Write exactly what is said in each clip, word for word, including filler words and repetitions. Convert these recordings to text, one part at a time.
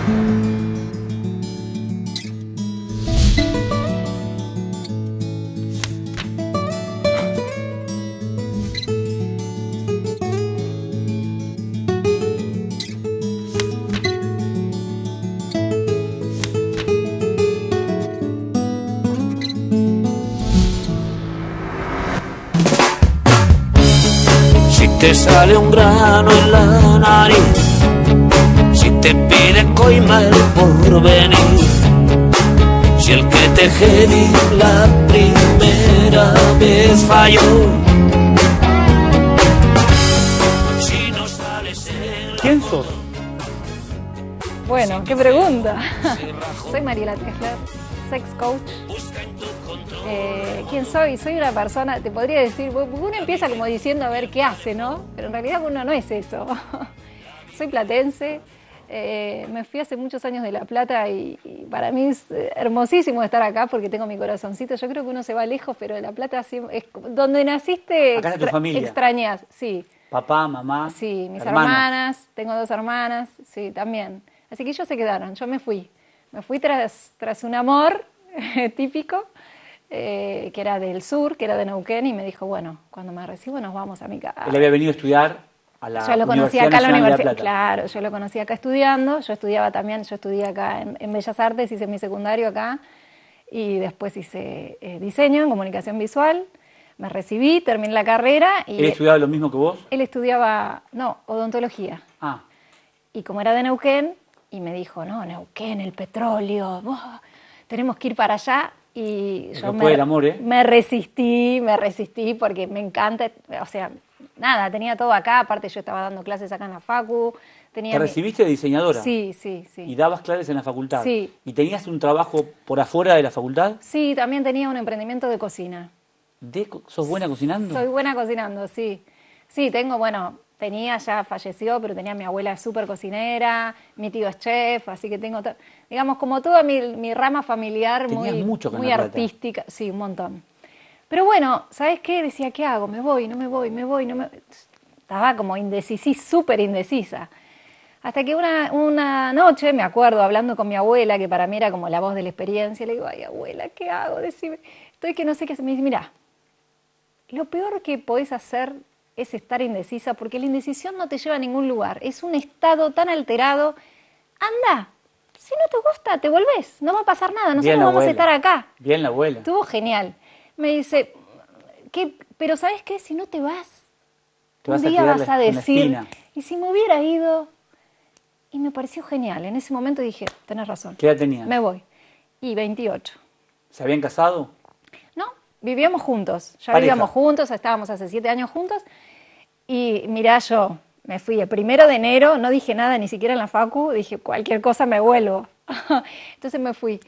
Te sale un grano en la nariz, si te piden coima el porvenir, si el que te jedi la primera vez falló, si no sales en la... ¿Quién sos? Bueno, qué pregunta. Soy Mariela Tesler, sex coach. Eh, ¿Quién soy? Soy una persona, te podría decir, uno empieza como diciendo a ver qué hace, ¿no? Pero en realidad uno no es eso. Soy platense, eh, me fui hace muchos años de La Plata y, y para mí es hermosísimo estar acá porque tengo mi corazoncito. Yo creo que uno se va lejos, pero de La Plata es donde naciste. Acá está tu familia. Extrañas, sí. Papá, mamá. Sí, mis hermanas. hermanas, tengo dos hermanas, sí, también. Así que ellos se quedaron, yo me fui. Me fui tras, tras un amor típico. Eh, que era del sur, que era de Neuquén, y me dijo, bueno, cuando me recibo nos vamos a mi casa. Él había venido a estudiar a la Yo lo conocí Universidad acá en la Nacional de La universidad, Plata. claro, yo lo conocí acá estudiando, yo estudiaba también, yo estudié acá en, en Bellas Artes, hice mi secundario acá, y después hice eh, diseño en comunicación visual, me recibí, terminé la carrera. Y ¿Él estudiaba lo mismo que vos? Él estudiaba, no, odontología. Ah. Y como era de Neuquén, y me dijo, no, Neuquén, el petróleo, oh, tenemos que ir para allá. Y yo me, el amor, ¿eh? me resistí, me resistí porque me encanta, o sea, nada, tenía todo acá, aparte yo estaba dando clases acá en la facu. Tenía ¿Te mi... recibiste de diseñadora? Sí, sí, sí. ¿Y dabas clases en la facultad? Sí. ¿Y tenías un trabajo por afuera de la facultad? Sí, también tenía un emprendimiento de cocina. ¿De, ¿Sos buena cocinando? Soy buena cocinando, sí. Sí, tengo, bueno, tenía, ya falleció, pero tenía mi abuela súper cocinera, mi tío es chef, así que tengo, digamos, como toda mi, mi rama familiar muy, mucho muy artística. Sí, un montón. Pero bueno, ¿sabes qué? Decía, ¿qué hago? Me voy, no me voy, me voy, no me... Estaba como indecisa, súper indecisa. Hasta que una, una noche, me acuerdo, hablando con mi abuela, que para mí era como la voz de la experiencia, le digo, ay, abuela, ¿qué hago? Decime, estoy que no sé qué hacer. Me dice, mirá, lo peor que podés hacer es estar indecisa, porque la indecisión no te lleva a ningún lugar. Es un estado tan alterado. Anda, si no te gusta, te volvés. No va a pasar nada, nosotros vamos a estar acá. Bien la abuela. Estuvo genial. Me dice, ¿qué? Pero ¿sabes qué? Si no te vas, te un vas día a vas a decir, y si me hubiera ido... Y me pareció genial. En ese momento dije, tenés razón. ¿Qué edad tenías? Me voy. Y veintiocho. ¿Se habían casado? No, vivíamos juntos. Ya Pareja. vivíamos juntos, estábamos hace siete años juntos. Y mirá, yo me fui el primero de enero, no dije nada ni siquiera en la facu, dije cualquier cosa me vuelvo. Entonces me fui.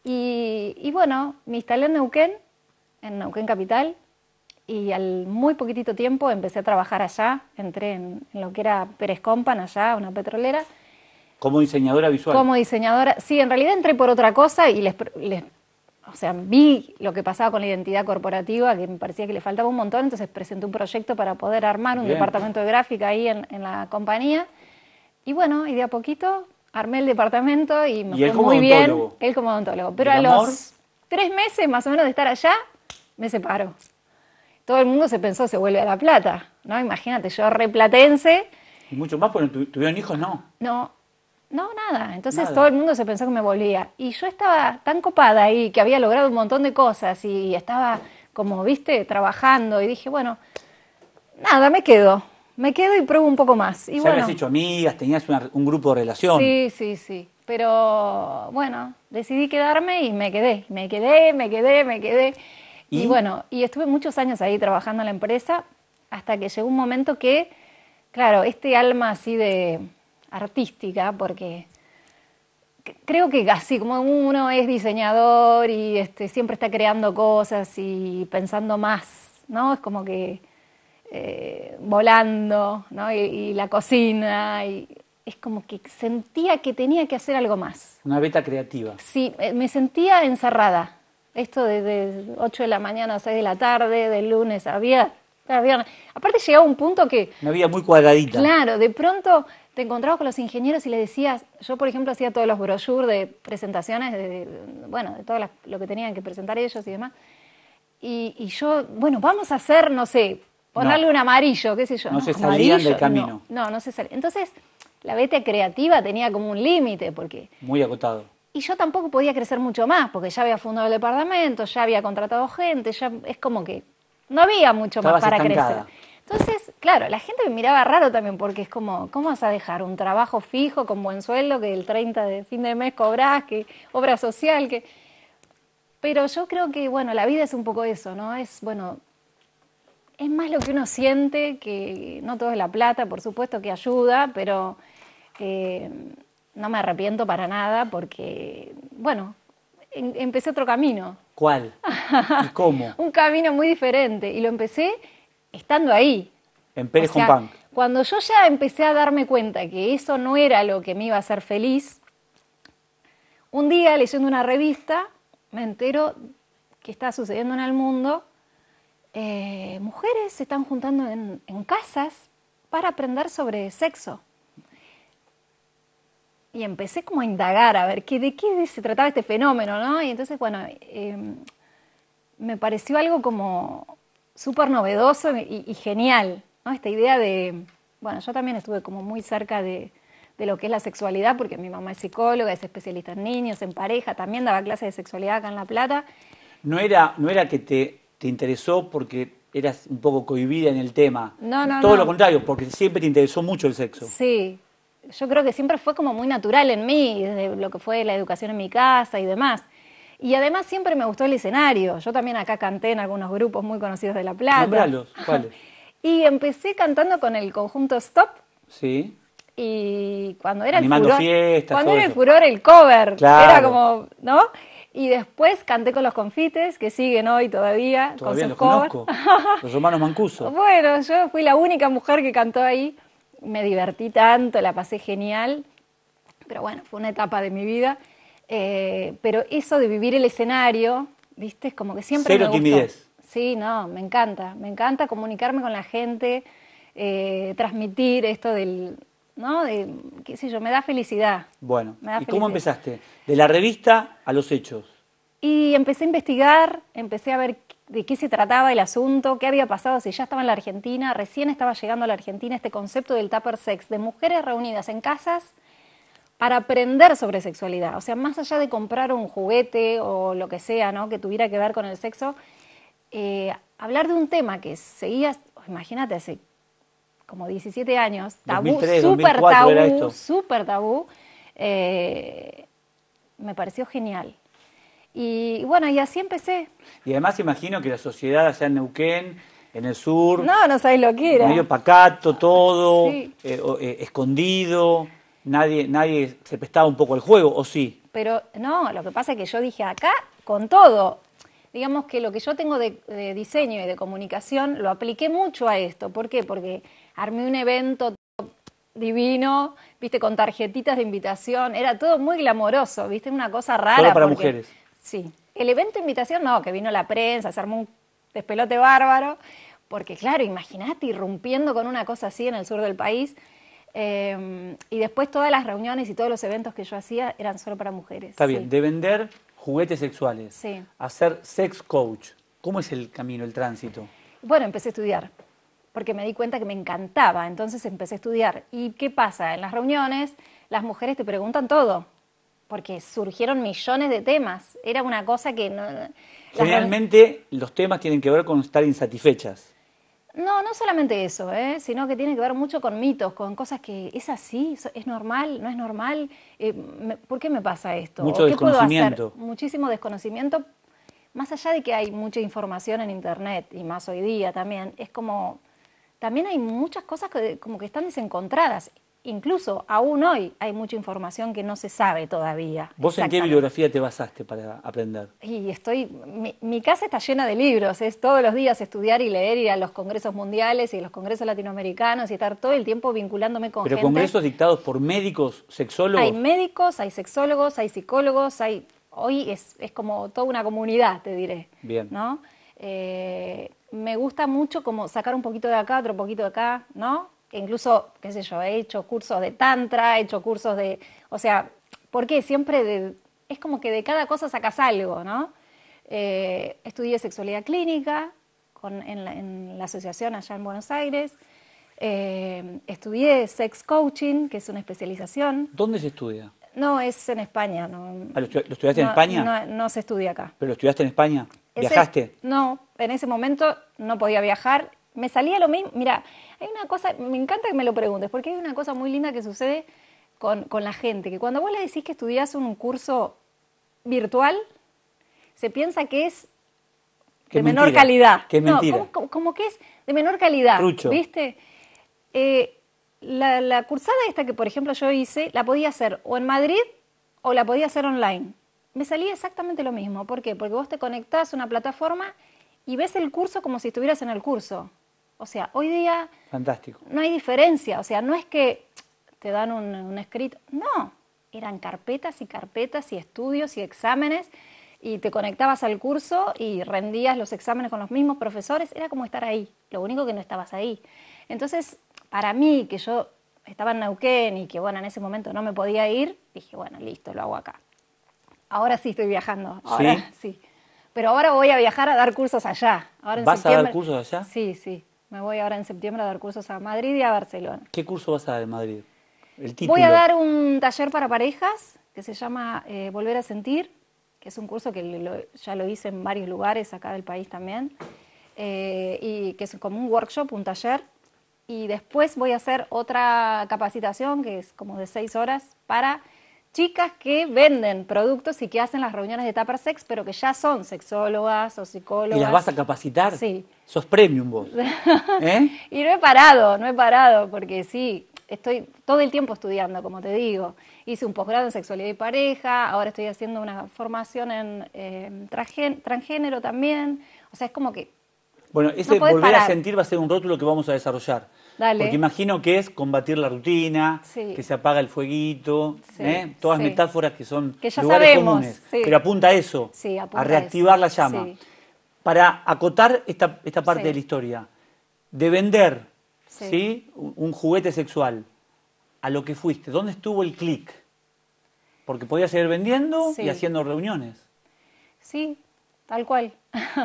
Y, y bueno, me instalé en Neuquén, en Neuquén Capital, y al muy poquitito tiempo empecé a trabajar allá, entré en, en lo que era Pérez Compan, allá, una petrolera. ¿Como diseñadora visual? Como diseñadora, sí, en realidad entré por otra cosa y les, les o sea, vi lo que pasaba con la identidad corporativa, que me parecía que le faltaba un montón, entonces presenté un proyecto para poder armar un Bien. departamento de gráfica ahí en, en la compañía. Y bueno, y de a poquito armé el departamento y me ¿Y él fue como muy bien. odontólogo? Él como odontólogo. Pero ¿Y a el amor? los tres meses más o menos de estar allá, me separó. Todo el mundo se pensó, se vuelve a La Plata, ¿no? Imagínate, yo re platense. Y mucho más, porque tu, tuvieron hijos, no. No, no, nada. Entonces Nada. todo el mundo se pensó que me volvía. Y yo estaba tan copada ahí, que había logrado un montón de cosas y estaba como, viste, trabajando. Y dije, bueno, nada, me quedo. Me quedo y pruebo un poco más. Y Ya bueno, habías hecho amigas, tenías una- un grupo de relación. sí, sí, sí. Pero bueno, decidí quedarme y me quedé. Me quedé, me quedé, me quedé. Y, ¿Y? bueno, y estuve muchos años ahí trabajando en la empresa hasta que llegó un momento que, claro, este alma así de artística, porque c- creo que así como uno es diseñador y este, siempre está creando cosas y pensando más, ¿no? Es como que eh, volando, ¿no? Y, y la cocina, y es como que sentía que tenía que hacer algo más. Una beta creativa. Sí, eh, me sentía encerrada. Esto de, de ocho de la mañana a seis de la tarde, de lunes a viernes. A viernes. Aparte llegaba un punto que, Una vida muy cuadradita. claro, de pronto te encontrabas con los ingenieros y le decías, yo por ejemplo hacía todos los brochures de presentaciones, de, de, bueno, de todo las- lo que tenían que presentar ellos y demás, y, y yo, bueno, vamos a hacer, no sé, ponerle No. un amarillo, qué sé yo. No se salían amarillo, del camino. No, no, no se salían. Entonces, la vete creativa tenía como un límite, porque... Muy acotado. Y yo tampoco podía crecer mucho más, porque ya había fundado el departamento, ya había contratado gente, ya es como que no había mucho más Estabas para estancada. crecer. Entonces, claro, la gente me miraba raro también, porque es como, ¿cómo vas a dejar un trabajo fijo con buen sueldo, que el treinta de fin de mes cobrás, que obra social, que... Pero yo creo que, bueno, la vida es un poco eso, ¿no? Es, bueno, es más lo que uno siente, que no todo es la plata, por supuesto que ayuda, pero eh, no me arrepiento para nada porque, bueno, em- empecé otro camino. ¿Cuál? ¿Y cómo? Un camino muy diferente y lo empecé estando ahí. En Pérez O sea, Compán. cuando yo ya empecé a darme cuenta que eso no era lo que me iba a hacer feliz, un día leyendo una revista me entero que está sucediendo en el mundo. Eh, mujeres se están juntando en, en casas para aprender sobre sexo. Y empecé como a indagar, a ver qué, de qué se trataba este fenómeno, ¿no? Y entonces, bueno, eh, me pareció algo como súper novedoso y, y genial, ¿no? Esta idea de, bueno, yo también estuve como muy cerca de, de lo que es la sexualidad, porque mi mamá es psicóloga, es especialista en niños, en pareja, también daba clases de sexualidad acá en La Plata. No era, no era que te, te interesó porque eras un poco cohibida en el tema. No, no, Todo no. lo contrario, porque siempre te interesó mucho el sexo. Sí, yo creo que siempre fue como muy natural en mí, desde lo que fue la educación en mi casa y demás. Y además siempre me gustó el escenario. Yo también acá canté en algunos grupos muy conocidos de La Plata. Nómbralos, ¿cuáles? Y empecé cantando con el conjunto Stop. Sí. Y cuando era Animando el furor, fiestas, cuando todo era el eso. furor el cover, Claro. era como, ¿no? Y después canté con los Confites, que siguen hoy todavía, Todavía con los sus covers. conozco. Los hermanos Mancuso. Bueno, yo fui la única mujer que cantó ahí, me divertí tanto, la pasé genial, pero bueno, fue una etapa de mi vida. Eh, pero eso de vivir el escenario, ¿viste? Es como que siempre Cero me gustó. timidez. Sí, no, me encanta, me encanta comunicarme con la gente, eh, transmitir esto del, ¿no? De, qué sé yo, me da felicidad. Bueno, Me da ¿y cómo felicidad. empezaste? De la revista a los hechos. Y empecé a investigar, empecé a ver de qué se trataba el asunto, qué había pasado, si ya estaba en la Argentina, recién estaba llegando a la Argentina este concepto del tupper sex, de mujeres reunidas en casas para aprender sobre sexualidad. O sea, más allá de comprar un juguete o lo que sea, ¿no? Que tuviera que ver con el sexo, eh, hablar de un tema que seguía, imagínate, hace como diecisiete años, tabú, dos mil tres, súper dos mil cuatro era tabú, esto. súper tabú, eh, me pareció genial. Y bueno, y así empecé. Y además imagino que la sociedad allá en Neuquén, en el sur, No, no sabés lo que era. medio pacato todo, Sí. eh, o- eh, escondido, nadie, nadie se prestaba un poco al juego, ¿o sí? Pero no, lo que pasa es que yo dije acá con todo. Digamos que lo que yo tengo de, de diseño y de comunicación lo apliqué mucho a esto. ¿Por qué? Porque armé un evento divino, viste, con tarjetitas de invitación, era todo muy glamoroso, viste, una cosa rara. Solo para porque- mujeres. Sí. El evento de invitación no, que vino la prensa, se armó un despelote bárbaro, porque claro, imagínate irrumpiendo con una cosa así en el sur del país. Eh, y después todas las reuniones y todos los eventos que yo hacía eran solo para mujeres. Está sí. bien, de vender juguetes sexuales Sí. a ser sex coach, ¿cómo es el camino, el tránsito? Bueno, empecé a estudiar, porque me di cuenta que me encantaba, entonces empecé a estudiar. ¿Y qué pasa? En las reuniones las mujeres te preguntan todo, porque surgieron millones de temas. Era una cosa que no... las Generalmente los temas tienen que ver con estar insatisfechas. No, no solamente eso, ¿eh? Sino que tiene que ver mucho con mitos, con cosas que es así, es normal, no es normal, eh, me- ¿por qué me pasa esto? Mucho ¿O qué puedo hacer? desconocimiento. Muchísimo desconocimiento, más allá de que hay mucha información en internet y más hoy día también, es como, también hay muchas cosas que como que están desencontradas. Incluso aún hoy hay mucha información que no se sabe todavía. ¿Vos en qué exactamente. bibliografía te basaste para aprender? Y estoy, mi, mi casa está llena de libros, es todos los días estudiar y leer, ir a los congresos mundiales y a los congresos latinoamericanos y estar todo el tiempo vinculándome con ¿Pero gente. congresos dictados por médicos, sexólogos? Hay médicos, hay sexólogos, hay psicólogos, hay hoy es, es como toda una comunidad, te diré. Bien. ¿No? Eh, me gusta mucho como sacar un poquito de acá, otro poquito de acá, ¿no? incluso, qué sé yo, he hecho cursos de tantra, he hecho cursos de, o sea, ¿por qué? Siempre de, es como que de cada cosa sacas algo, ¿no? Eh, estudié sexualidad clínica con, en, la, en la asociación allá en Buenos Aires, eh, estudié sex coaching, que es una especialización. ¿Dónde se estudia? No, es en España. No, Ah, ¿lo, estu ¿Lo estudiaste no, en España? No, no se estudia acá. ¿Pero lo estudiaste en España? Ese, ¿Viajaste? No, en ese momento no podía viajar. Me salía lo mismo. Mira, hay una cosa, me encanta que me lo preguntes, porque hay una cosa muy linda que sucede con, con la gente, que cuando vos le decís que estudiás un curso virtual, se piensa que es Qué de mentira, menor calidad. que es no, mentira. como, como, como que es de menor calidad, Trucho. ¿viste? Eh, la, la cursada esta que, por ejemplo, yo hice, la podía hacer o en Madrid o la podía hacer online. Me salía exactamente lo mismo. ¿Por qué? Porque vos te conectás a una plataforma y ves el curso como si estuvieras en el curso. O sea, hoy día Fantástico. no hay diferencia. O sea, no es que te dan un, un escrito. No, eran carpetas y carpetas y estudios y exámenes y te conectabas al curso y rendías los exámenes con los mismos profesores. Era como estar ahí. Lo único que no estabas ahí. Entonces, para mí, que yo estaba en Neuquén y que, bueno, en ese momento no me podía ir, dije, bueno, listo, lo hago acá. Ahora sí estoy viajando. Ahora ¿Sí? sí. Pero ahora voy a viajar a dar cursos allá. Ahora en ¿Vas septiembre, a dar cursos allá? Sí, sí. Me voy ahora en septiembre a dar cursos a Madrid y a Barcelona. ¿Qué curso vas a dar en Madrid? El título. Voy a dar un taller para parejas que se llama eh, Volver a Sentir, que es un curso que lo, ya lo hice en varios lugares acá del país también, eh, y que es como un workshop, un taller. Y después voy a hacer otra capacitación que es como de seis horas para chicas que venden productos y que hacen las reuniones de Tupper Sex, pero que ya son sexólogas o psicólogas. ¿Y las vas a capacitar? Sí. Sos premium vos. ¿Eh? Y no he parado, no he parado, porque sí, estoy todo el tiempo estudiando, como te digo. Hice un posgrado en sexualidad y pareja, ahora estoy haciendo una formación en eh, transgén transgénero también. O sea, es como que... Bueno, ese no podés volver parar. a sentir va a ser un rótulo que vamos a desarrollar. Dale. Porque imagino que es combatir la rutina, Sí. que se apaga el fueguito, Sí, ¿eh? Todas sí. metáforas que son Que ya lugares sabemos, comunes. sí. Pero apunta a eso, Sí, apunta a a reactivar eso, la llama. sí. Para acotar esta, esta parte Sí. de la historia, de vender Sí. ¿sí? un, un juguete sexual a lo que fuiste, ¿dónde estuvo el clic? Porque podías seguir vendiendo Sí. y haciendo reuniones. Sí, tal cual.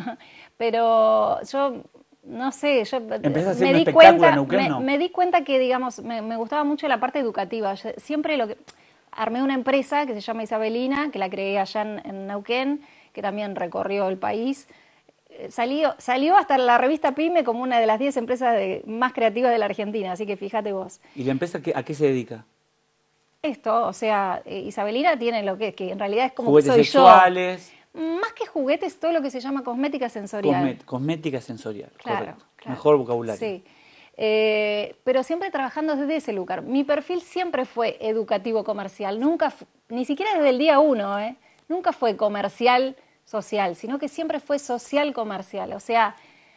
Pero yo, no sé, yo Empezás a hacer me un di espectáculo cuenta, en Neuquén, me, ¿no? me di cuenta que, digamos, me, me gustaba mucho la parte educativa. Yo siempre lo que... Armé una empresa que se llama Isabelina, que la creé allá en, en Neuquén, que también recorrió el país. Eh, Salió, salió hasta la revista PYME como una de las diez empresas de- más creativas de la Argentina, así que fíjate vos. ¿Y la empresa qué- a qué se dedica? Esto, o sea, eh, Isabelina tiene lo que, que en realidad es como Juguetes que soy sexuales, yo. Más que juguetes, todo lo que se llama cosmética sensorial. cosmet- cosmética sensorial. Claro, Correcto. claro. Mejor vocabulario. Sí. Eh, pero siempre trabajando desde ese lugar. Mi perfil siempre fue educativo comercial, nunca, fu- ni siquiera desde el día uno, ¿eh? Nunca fue comercial social, sino que siempre fue social comercial. O sea,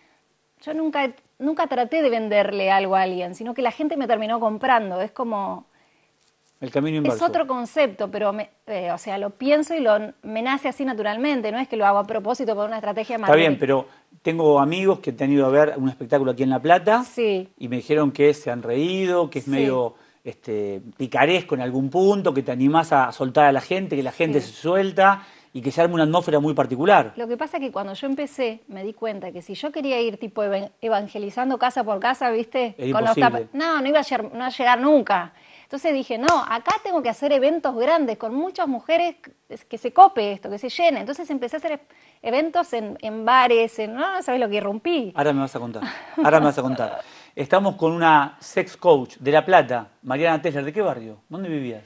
yo nunca, nunca traté de venderle algo a alguien, sino que la gente me terminó comprando. Es como... El camino inverso. Es otro concepto, pero me, eh, o sea, lo pienso y lo, me nace así naturalmente, no es que lo hago a propósito por una estrategia de Está bien, marketing. pero tengo amigos que te han ido a ver un espectáculo aquí en La Plata Sí. y me dijeron que se han reído, que es Sí. medio este, picaresco en algún punto, que te animás a soltar a la gente, que la gente Sí. se suelta y que se arma una atmósfera muy particular. Lo que pasa es que cuando yo empecé me di cuenta que si yo quería ir tipo evan- evangelizando casa por casa, ¿viste? Era Con los imposible. tapa- no, no iba a llegar, no iba a llegar nunca. Entonces dije, no, acá tengo que hacer eventos grandes con muchas mujeres que- que se cope esto, que se llene. Entonces empecé a hacer e- eventos en, en bares, en, no, no sabes lo que irrumpí. Ahora me vas a contar. Ahora me vas a contar. Estamos con una sex coach de La Plata, Mariana Tesler. ¿De qué barrio? ¿Dónde vivías?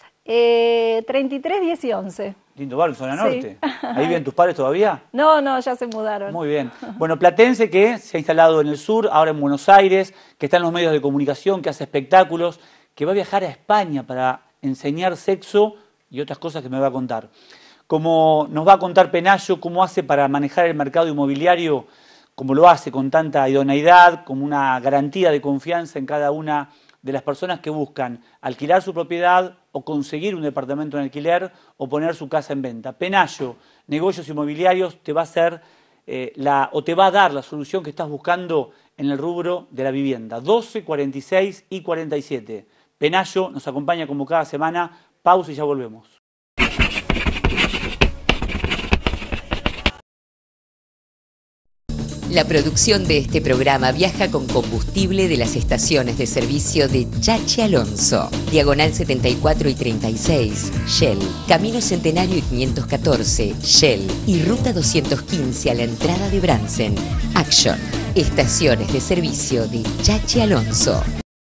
Eh, treinta y tres, diez y once. Lindo barrio, zona Sí. norte. ¿Ahí viven tus padres todavía? No, no, ya se mudaron. Muy bien. Bueno, platense que se ha instalado en el sur, ahora en Buenos Aires, que está en los medios de comunicación, que hace espectáculos, que va a viajar a España para enseñar sexo y otras cosas que me va a contar. Como nos va a contar Penayo, cómo hace para manejar el mercado inmobiliario, como lo hace con tanta idoneidad, como una garantía de confianza en cada una de las personas que buscan alquilar su propiedad o conseguir un departamento en alquiler o poner su casa en venta. Penayo, negocios inmobiliarios, te va a hacer eh, la, o te va a dar la solución que estás buscando en el rubro de la vivienda. doce, cuarenta y seis y cuarenta y siete. Penayo nos acompaña como cada semana. Pausa y ya volvemos. La producción de este programa viaja con combustible de las estaciones de servicio de Chachi Alonso, Diagonal setenta y cuatro y treinta y seis, Shell, Camino Centenario y quinientos catorce, Shell, y Ruta doscientos quince a la entrada de Bransen, Action, estaciones de servicio de Chachi Alonso.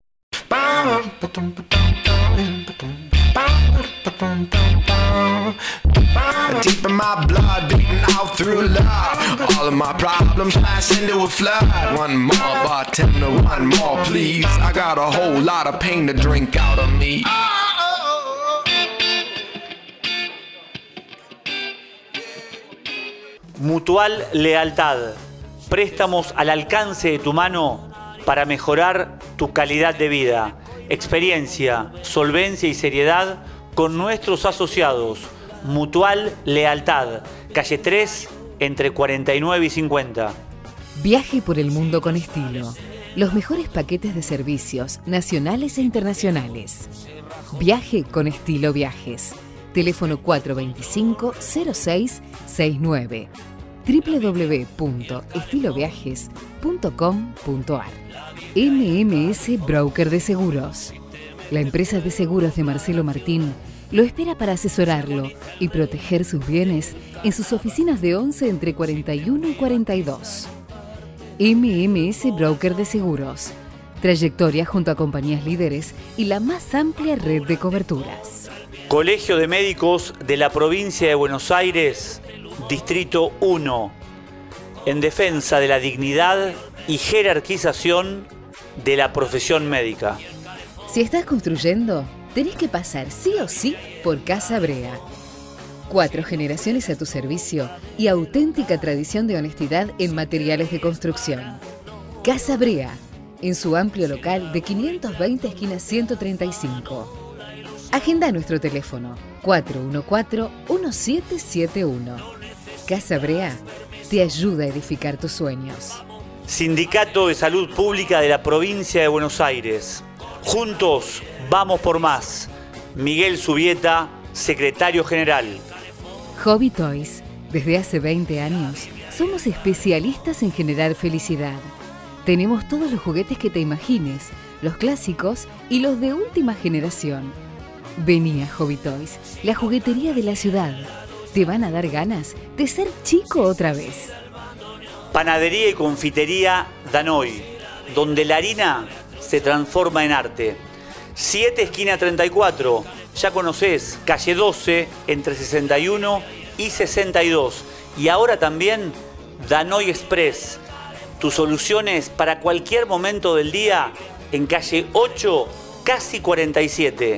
Deep in my blood, beating out through love. All of my problems pass into a flood. One more bartender, one more please. I got a whole lot of pain to drink out of me. Mutual Lealtad. Préstamos al alcance de tu mano para mejorar tu calidad de vida. Experiencia, solvencia y seriedad con nuestros asociados. Mutual Lealtad, calle tres, entre cuarenta y nueve y cincuenta. Viaje por el mundo con estilo. Los mejores paquetes de servicios nacionales e internacionales. Viaje con Estilo Viajes. Teléfono cuatro dos cinco, cero seis seis nueve. doble u doble u doble u punto estilo viajes punto com punto a r. M M S Broker de Seguros. La empresa de seguros de Marcelo Martín lo espera para asesorarlo y proteger sus bienes en sus oficinas de once entre cuarenta y uno y cuarenta y dos. M M S Broker de Seguros. Trayectoria junto a compañías líderes y la más amplia red de coberturas. Colegio de Médicos de la Provincia de Buenos Aires, Distrito uno. En defensa de la dignidad y jerarquización de la profesión médica. Si estás construyendo, tenés que pasar sí o sí por Casa Brea. Cuatro generaciones a tu servicio y auténtica tradición de honestidad en materiales de construcción. Casa Brea, en su amplio local de quinientos veinte esquina ciento treinta y cinco. Agenda nuestro teléfono cuatro uno cuatro, uno siete siete uno. Casa Brea te ayuda a edificar tus sueños. Sindicato de Salud Pública de la Provincia de Buenos Aires. Juntos vamos por más. Miguel Subieta, secretario general. Hobby Toys. Desde hace veinte años somos especialistas en generar felicidad. Tenemos todos los juguetes que te imagines, los clásicos y los de última generación. Vení a Hobby Toys, la juguetería de la ciudad. Te van a dar ganas de ser chico otra vez. Panadería y confitería Danoy, donde la harina se transforma en arte. siete esquina treinta y cuatro, ya conocés, calle doce, entre sesenta y uno y sesenta y dos. Y ahora también Danoy Express, tus soluciones para cualquier momento del día en calle ocho, casi cuarenta y siete.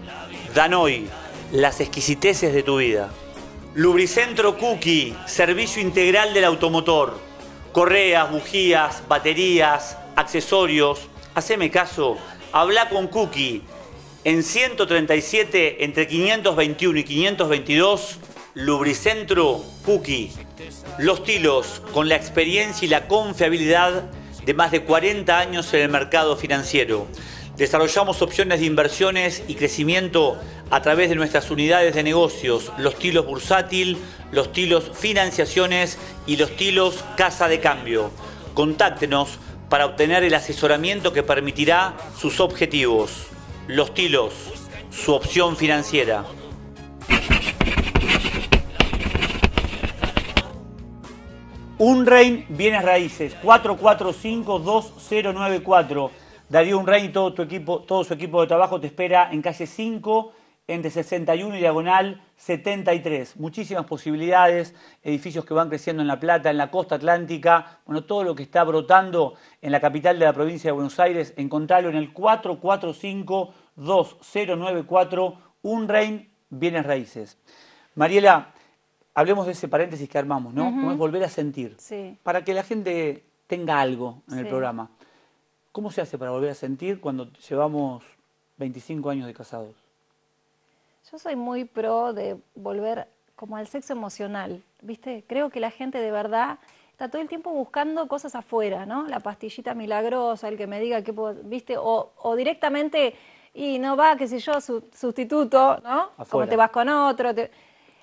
Danoy, las exquisiteces de tu vida. Lubricentro Cookie, servicio integral del automotor. Correas, bujías, baterías, accesorios. Haceme caso, habla con Cookie. En ciento treinta y siete, entre quinientos veintiuno y quinientos veintidós, Lubricentro Cookie. Los Tilos, con la experiencia y la confiabilidad de más de cuarenta años en el mercado financiero. Desarrollamos opciones de inversiones y crecimiento a través de nuestras unidades de negocios, los Tilos Bursátil, los Tilos Financiaciones y los Tilos Casa de Cambio. Contáctenos para obtener el asesoramiento que permitirá sus objetivos. Los Tilos, su opción financiera. Unrein Bienes Raíces, cuatro cuatro cinco, dos cero nueve cuatro. Darío Unrein y todo, tu equipo, todo su equipo de trabajo te espera en calle cinco, entre sesenta y uno y diagonal setenta y tres. Muchísimas posibilidades, edificios que van creciendo en La Plata, en la costa atlántica. Bueno, todo lo que está brotando en la capital de la provincia de Buenos Aires, encontrarlo en el cuatro cuatro cinco, dos cero nueve cuatro, Unrein Bienes Raíces. Mariela, hablemos de ese paréntesis que armamos, ¿no? Uh-huh. Como es volver a sentir. Sí. Para que la gente tenga algo en sí. el programa. ¿Cómo se hace para volver a sentir cuando llevamos veinticinco años de casados? Yo soy muy pro de volver como al sexo emocional, ¿viste? Creo que la gente de verdad está todo el tiempo buscando cosas afuera, ¿no? La pastillita milagrosa, el que me diga qué puedo, ¿viste? O, o directamente, y no va, qué sé yo, su, sustituto, ¿no? Afuera. Como te vas con otro. Te...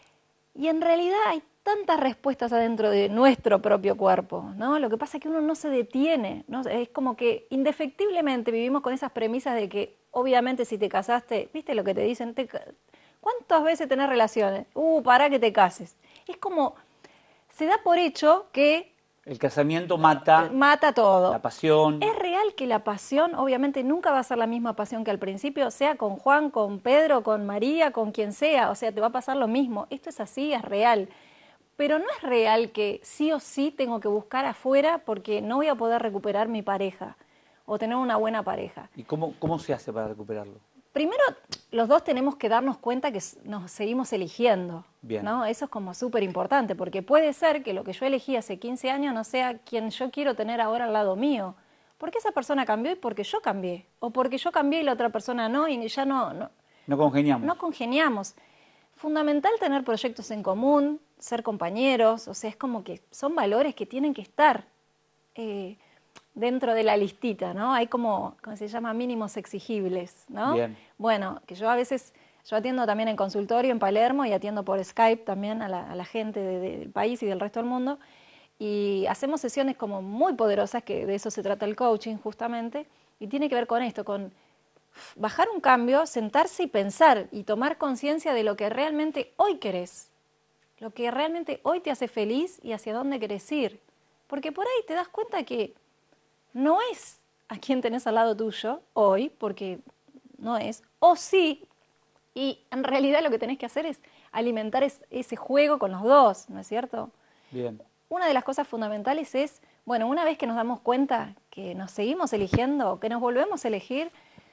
Y en realidad hay tantas respuestas adentro de nuestro propio cuerpo, ¿no? Lo que pasa es que uno no se detiene, ¿no? Es como que indefectiblemente vivimos con esas premisas de que, obviamente, si te casaste, ¿viste lo que te dicen? Te, ¿cuántas veces tenés relaciones? Uh, para que te cases. Es como, se da por hecho que... El casamiento mata, mata todo. La pasión. Es real que la pasión, obviamente, nunca va a ser la misma pasión que al principio, sea con Juan, con Pedro, con María, con quien sea, o sea, te va a pasar lo mismo. Esto es así, es real. Pero no es real que sí o sí tengo que buscar afuera porque no voy a poder recuperar mi pareja o tener una buena pareja. ¿Y cómo, cómo se hace para recuperarlo? Primero, los dos tenemos que darnos cuenta que nos seguimos eligiendo, Bien. ¿no? Eso es como súper importante, porque puede ser que lo que yo elegí hace quince años no sea quien yo quiero tener ahora al lado mío. Porque esa persona cambió y porque yo cambié. O porque yo cambié y la otra persona no, y ya no... No, no congeniamos. No congeniamos. Fundamental tener proyectos en común, ser compañeros, o sea, es como que son valores que tienen que estar eh, dentro de la listita, ¿no? Hay como, ¿cómo se llama? Mínimos exigibles, ¿no? Bien. Bueno, que yo a veces, yo atiendo también en consultorio en Palermo y atiendo por Skype también a la, a la gente de, de, del país y del resto del mundo, y hacemos sesiones como muy poderosas, que de eso se trata el coaching justamente, y tiene que ver con esto, con bajar un cambio, sentarse y pensar y tomar conciencia de lo que realmente hoy querés, lo que realmente hoy te hace feliz y hacia dónde querés ir. Porque por ahí te das cuenta que no es a quien tenés al lado tuyo hoy, porque no es, o sí, y en realidad lo que tenés que hacer es alimentar es, ese juego con los dos, ¿no es cierto? Bien. Una de las cosas fundamentales es, bueno, una vez que nos damos cuenta que nos seguimos eligiendo, que nos volvemos a elegir,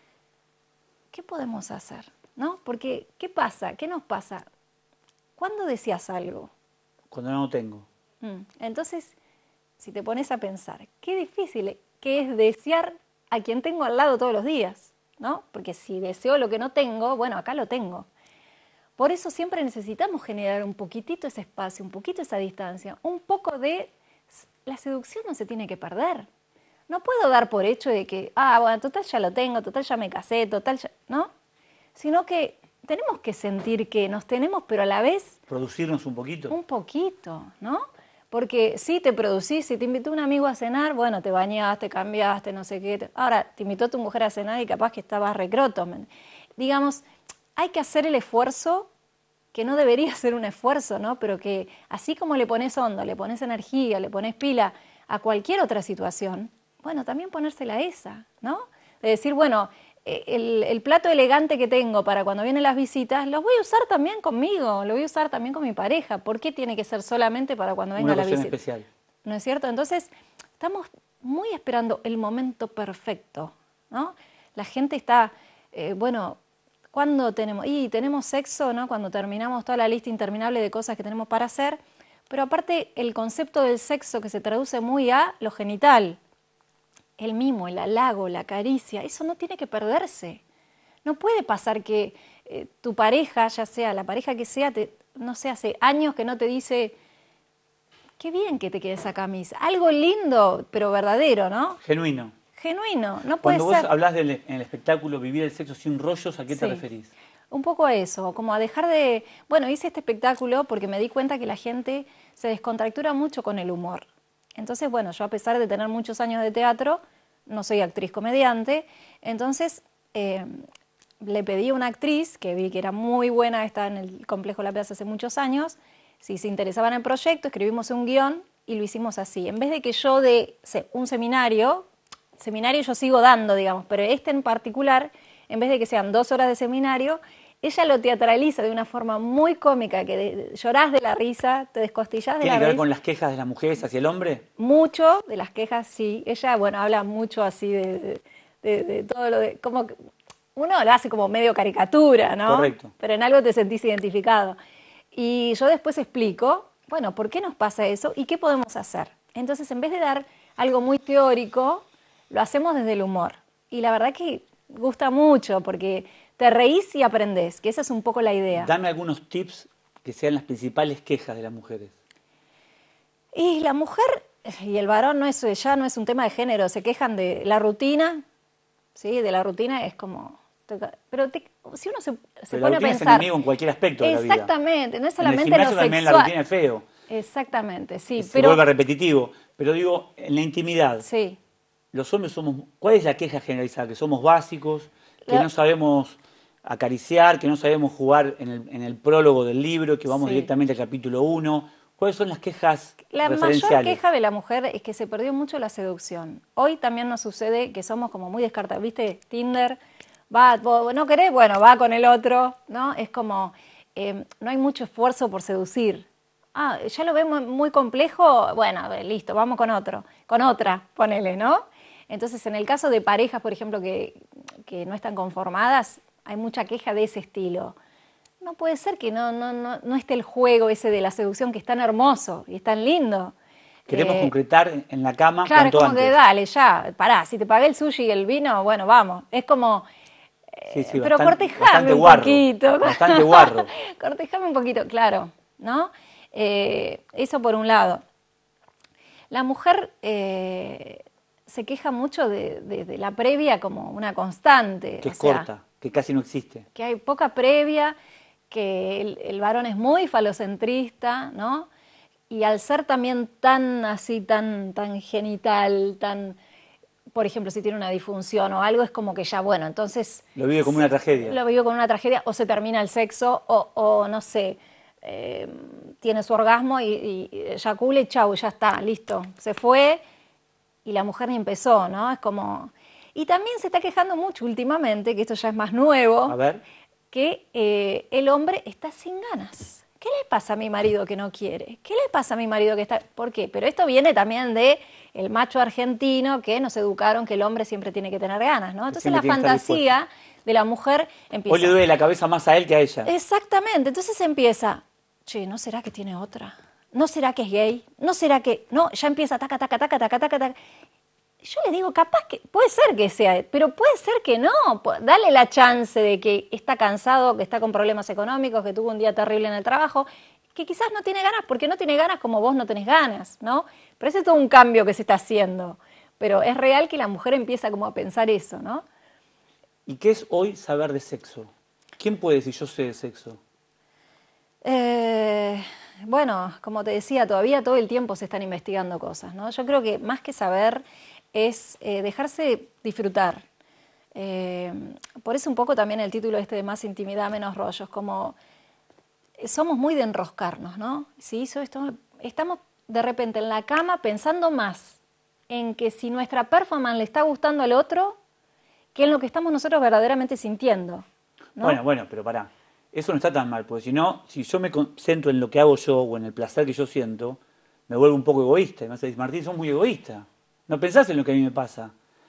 ¿qué podemos hacer? ¿No? Porque, ¿qué pasa? ¿Qué nos pasa? ¿Cuándo deseas algo? Cuando no lo tengo. Mm. Entonces, si te pones a pensar, qué difícil que es desear a quien tengo al lado todos los días, ¿no? Porque si deseo lo que no tengo, bueno, acá lo tengo. Por eso siempre necesitamos generar un poquitito ese espacio, un poquito esa distancia, un poco de... La seducción no se tiene que perder. No puedo dar por hecho de que, ah, bueno, total ya lo tengo, total ya me casé, total ya... ¿No? Sino que tenemos que sentir que nos tenemos, pero a la vez... Producirnos un poquito. Un poquito, ¿no? Porque si te producís, si te invitó un amigo a cenar, bueno, te bañaste, cambiaste, no sé qué. Ahora, te invitó tu mujer a cenar y capaz que estabas recroto. Digamos, hay que hacer el esfuerzo, que no debería ser un esfuerzo, ¿no? Pero que así como le pones onda, le pones energía, le pones pila a cualquier otra situación, bueno, también ponérsela a esa, ¿no? De decir, bueno, el, el plato elegante que tengo para cuando vienen las visitas, los voy a usar también conmigo, lo voy a usar también con mi pareja. ¿Por qué tiene que ser solamente para cuando venga Una la visita? especial. ¿No es cierto? Entonces, estamos muy esperando el momento perfecto, ¿no? La gente está, eh, bueno, ¿cuándo tenemos? Y tenemos sexo, ¿no? Cuando terminamos toda la lista interminable de cosas que tenemos para hacer, pero aparte el concepto del sexo que se traduce muy a lo genital, el mimo, el halago, la caricia, eso no tiene que perderse. No puede pasar que eh, tu pareja, ya sea la pareja que sea, te, no sé, hace años que no te dice, qué bien que te quede esa camisa. Algo lindo, pero verdadero, ¿no? Genuino. Genuino, no puede Cuando ser. vos hablás del, en el espectáculo Vivir el sexo sin rollos, ¿a qué te Sí. referís? Un poco a eso, como a dejar de... Bueno, hice este espectáculo porque me di cuenta que la gente se descontractura mucho con el humor. Entonces, bueno, yo a pesar de tener muchos años de teatro, no soy actriz comediante, entonces eh, le pedí a una actriz, que vi que era muy buena, está en el Complejo La Plaza hace muchos años, si se interesaba en el proyecto, escribimos un guión y lo hicimos así. En vez de que yo dé un seminario, seminario yo sigo dando, digamos, pero este en particular, en vez de que sean dos horas de seminario, ella lo teatraliza de una forma muy cómica, que de, de, llorás de la risa, te descostillás de la risa. ¿Tiene que ver con las quejas de las mujeres hacia el hombre? Mucho de las quejas, sí. Ella, bueno, habla mucho así de, de, de, de todo lo de... Como que uno lo hace como medio caricatura, ¿no? Correcto. Pero en algo te sentís identificado. Y yo después explico, bueno, ¿por qué nos pasa eso y qué podemos hacer? Entonces, en vez de dar algo muy teórico, lo hacemos desde el humor. Y la verdad que gusta mucho porque te reís y aprendés, que esa es un poco la idea. Dame algunos tips que sean las principales quejas de las mujeres. Y la mujer y el varón no es, ya no es un tema de género, se quejan de la rutina, ¿sí? De la rutina es como... Pero te, si uno se, se Pero pone la a rutina pensar... es enemigo en cualquier aspecto de la vida. Exactamente, no es En el solamente lo gimnasio sexual. también la rutina es feo. Exactamente, sí. Se pero, vuelve repetitivo. Pero digo, en la intimidad, sí. los hombres somos... ¿Cuál es la queja generalizada? Que somos básicos, que La- no sabemos acariciar, que no sabemos jugar en el, en el prólogo del libro, que vamos Sí. directamente al capítulo uno. ¿Cuáles son las quejas La mayor referenciales? queja de la mujer es que se perdió mucho la seducción. Hoy también nos sucede que somos como muy descartables. ¿Viste? Tinder, va, vos no querés, bueno, va con el otro, ¿no? Es como, eh, no hay mucho esfuerzo por seducir. Ah, ya lo vemos muy complejo, bueno, listo, vamos con otro, con otra, ponele, ¿no? Entonces, en el caso de parejas, por ejemplo, que, que no están conformadas, hay mucha queja de ese estilo. No puede ser que no, no, no, no esté el juego ese de la seducción que es tan hermoso y es tan lindo. Queremos Eh, concretar en- en la cama Claro, es cuanto como antes. que dale, ya, pará, si te pagué el sushi y el vino, bueno, vamos. Es como, Sí, sí, pero bastante- cortejame bastante un guarro, poquito. bastante guarro. Cortejame un poquito, claro, ¿no? Eh, eso por un lado. La mujer eh, se queja mucho de, de- de la previa como una constante. Que o es sea, corta, que casi no existe. que hay poca previa, que el, el varón es muy falocentrista, ¿no? Y al ser también tan así, tan, tan genital, tan, por ejemplo, si tiene una disfunción o algo, es como que ya, bueno, entonces... Lo vive como una tragedia. Lo vive como una tragedia, o se termina el sexo, o, o no sé, eh, tiene su orgasmo y, y eyacula y chau, ya está, listo, se fue, y la mujer ni empezó, ¿no? Es como... Y también se está quejando mucho últimamente, que esto ya es más nuevo, A ver. que eh, el hombre está sin ganas. ¿Qué le pasa a mi marido que no quiere? ¿Qué le pasa a mi marido que está...? ¿Por qué? Pero esto viene también de el macho argentino que nos educaron que el hombre siempre tiene que tener ganas, ¿no? Entonces la Siempre tiene que estar fantasía de la mujer empieza... Hoy le duele la cabeza más a él que a ella. Exactamente, entonces empieza, che, ¿no será que tiene otra? ¿No será que es gay? ¿No será que...? No, ya empieza taca, taca, taca, taca, taca, taca. Yo le digo, capaz que, puede ser que sea, pero puede ser que no, pu- dale la chance de que está cansado, que está con problemas económicos, que tuvo un día terrible en el trabajo, que quizás no tiene ganas, porque no tiene ganas como vos no tenés ganas, ¿no? Pero ese es todo un cambio que se está haciendo, pero es real que la mujer empieza como a pensar eso, ¿no? ¿Y qué es hoy saber de sexo? ¿Quién puede decir yo sé de sexo? Eh, bueno, como te decía, todavía todo el tiempo se están investigando cosas, ¿no? Yo creo que más que saber es eh, dejarse disfrutar. Eh, por eso un poco también el título este de Más intimidad, menos rollos, como eh, somos muy de enroscarnos, ¿no? Si hizo esto, estamos de repente en la cama pensando más en que si nuestra performance le está gustando al otro que en lo que estamos nosotros verdaderamente sintiendo, ¿no? Bueno, bueno, pero pará. Eso no está tan mal, porque si no, si yo me concentro en lo que hago yo o en el placer que yo siento, me vuelvo un poco egoísta. Y me vas a decir, Martín, sos muy egoísta. No pensás en lo que a mí me pasa.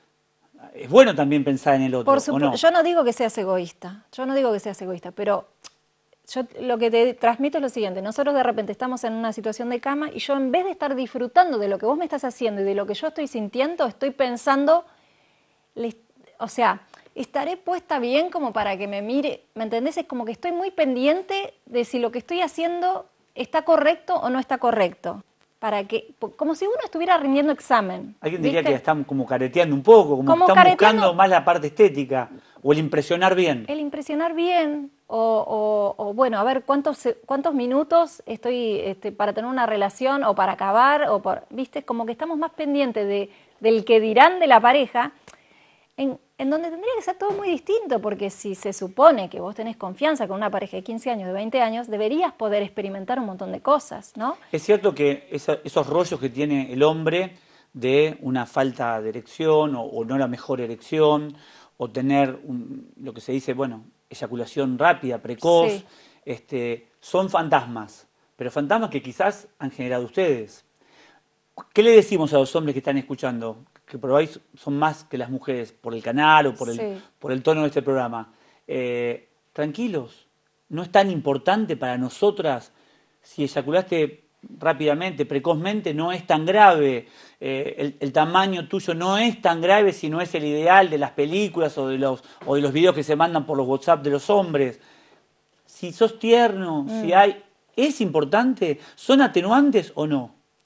Es bueno también pensar en el otro, Por ¿o supuesto, no? yo no digo que seas egoísta, yo no digo que seas egoísta, pero yo lo que te transmito es lo siguiente, nosotros de repente estamos en una situación de cama y yo en vez de estar disfrutando de lo que vos me estás haciendo y de lo que yo estoy sintiendo, estoy pensando, le- o sea, estaré puesta bien como para que me mire, ¿me entendés? Es como que estoy muy pendiente de si lo que estoy haciendo está correcto o no está correcto. Para que, como si uno estuviera rindiendo examen. Alguien diría ¿viste? que están como careteando un poco, como, Como que están careteando- buscando más la parte estética o el impresionar bien. El impresionar bien, o, o- o, bueno, a ver cuántos, se- cuántos minutos estoy este, para tener una relación o para acabar, o por, ¿viste? Como que estamos más pendientes de, del que dirán de la pareja, en, en donde tendría que ser todo muy distinto, porque si se supone que vos tenés confianza con una pareja de quince años, de veinte años, deberías poder experimentar un montón de cosas, ¿no? Es cierto que esa- esos rollos que tiene el hombre de una falta de erección o, o no la mejor erección o tener un- lo que se dice, bueno, eyaculación rápida, precoz, Sí. este, son fantasmas, pero fantasmas que quizás han generado ustedes. ¿Qué le decimos a los hombres que están escuchando? Que por ahí son más que las mujeres, por el canal o por el, Sí. por el tono de este programa. Eh, tranquilos, no es tan importante para nosotras si eyaculaste rápidamente, precozmente, no es tan grave. Eh, el, el tamaño tuyo no es tan grave si no es el ideal de las películas o de los, o de los videos que se mandan por los WhatsApp de los hombres. Si sos tierno, Mm. si hay... ¿Es importante? ¿Son atenuantes o no?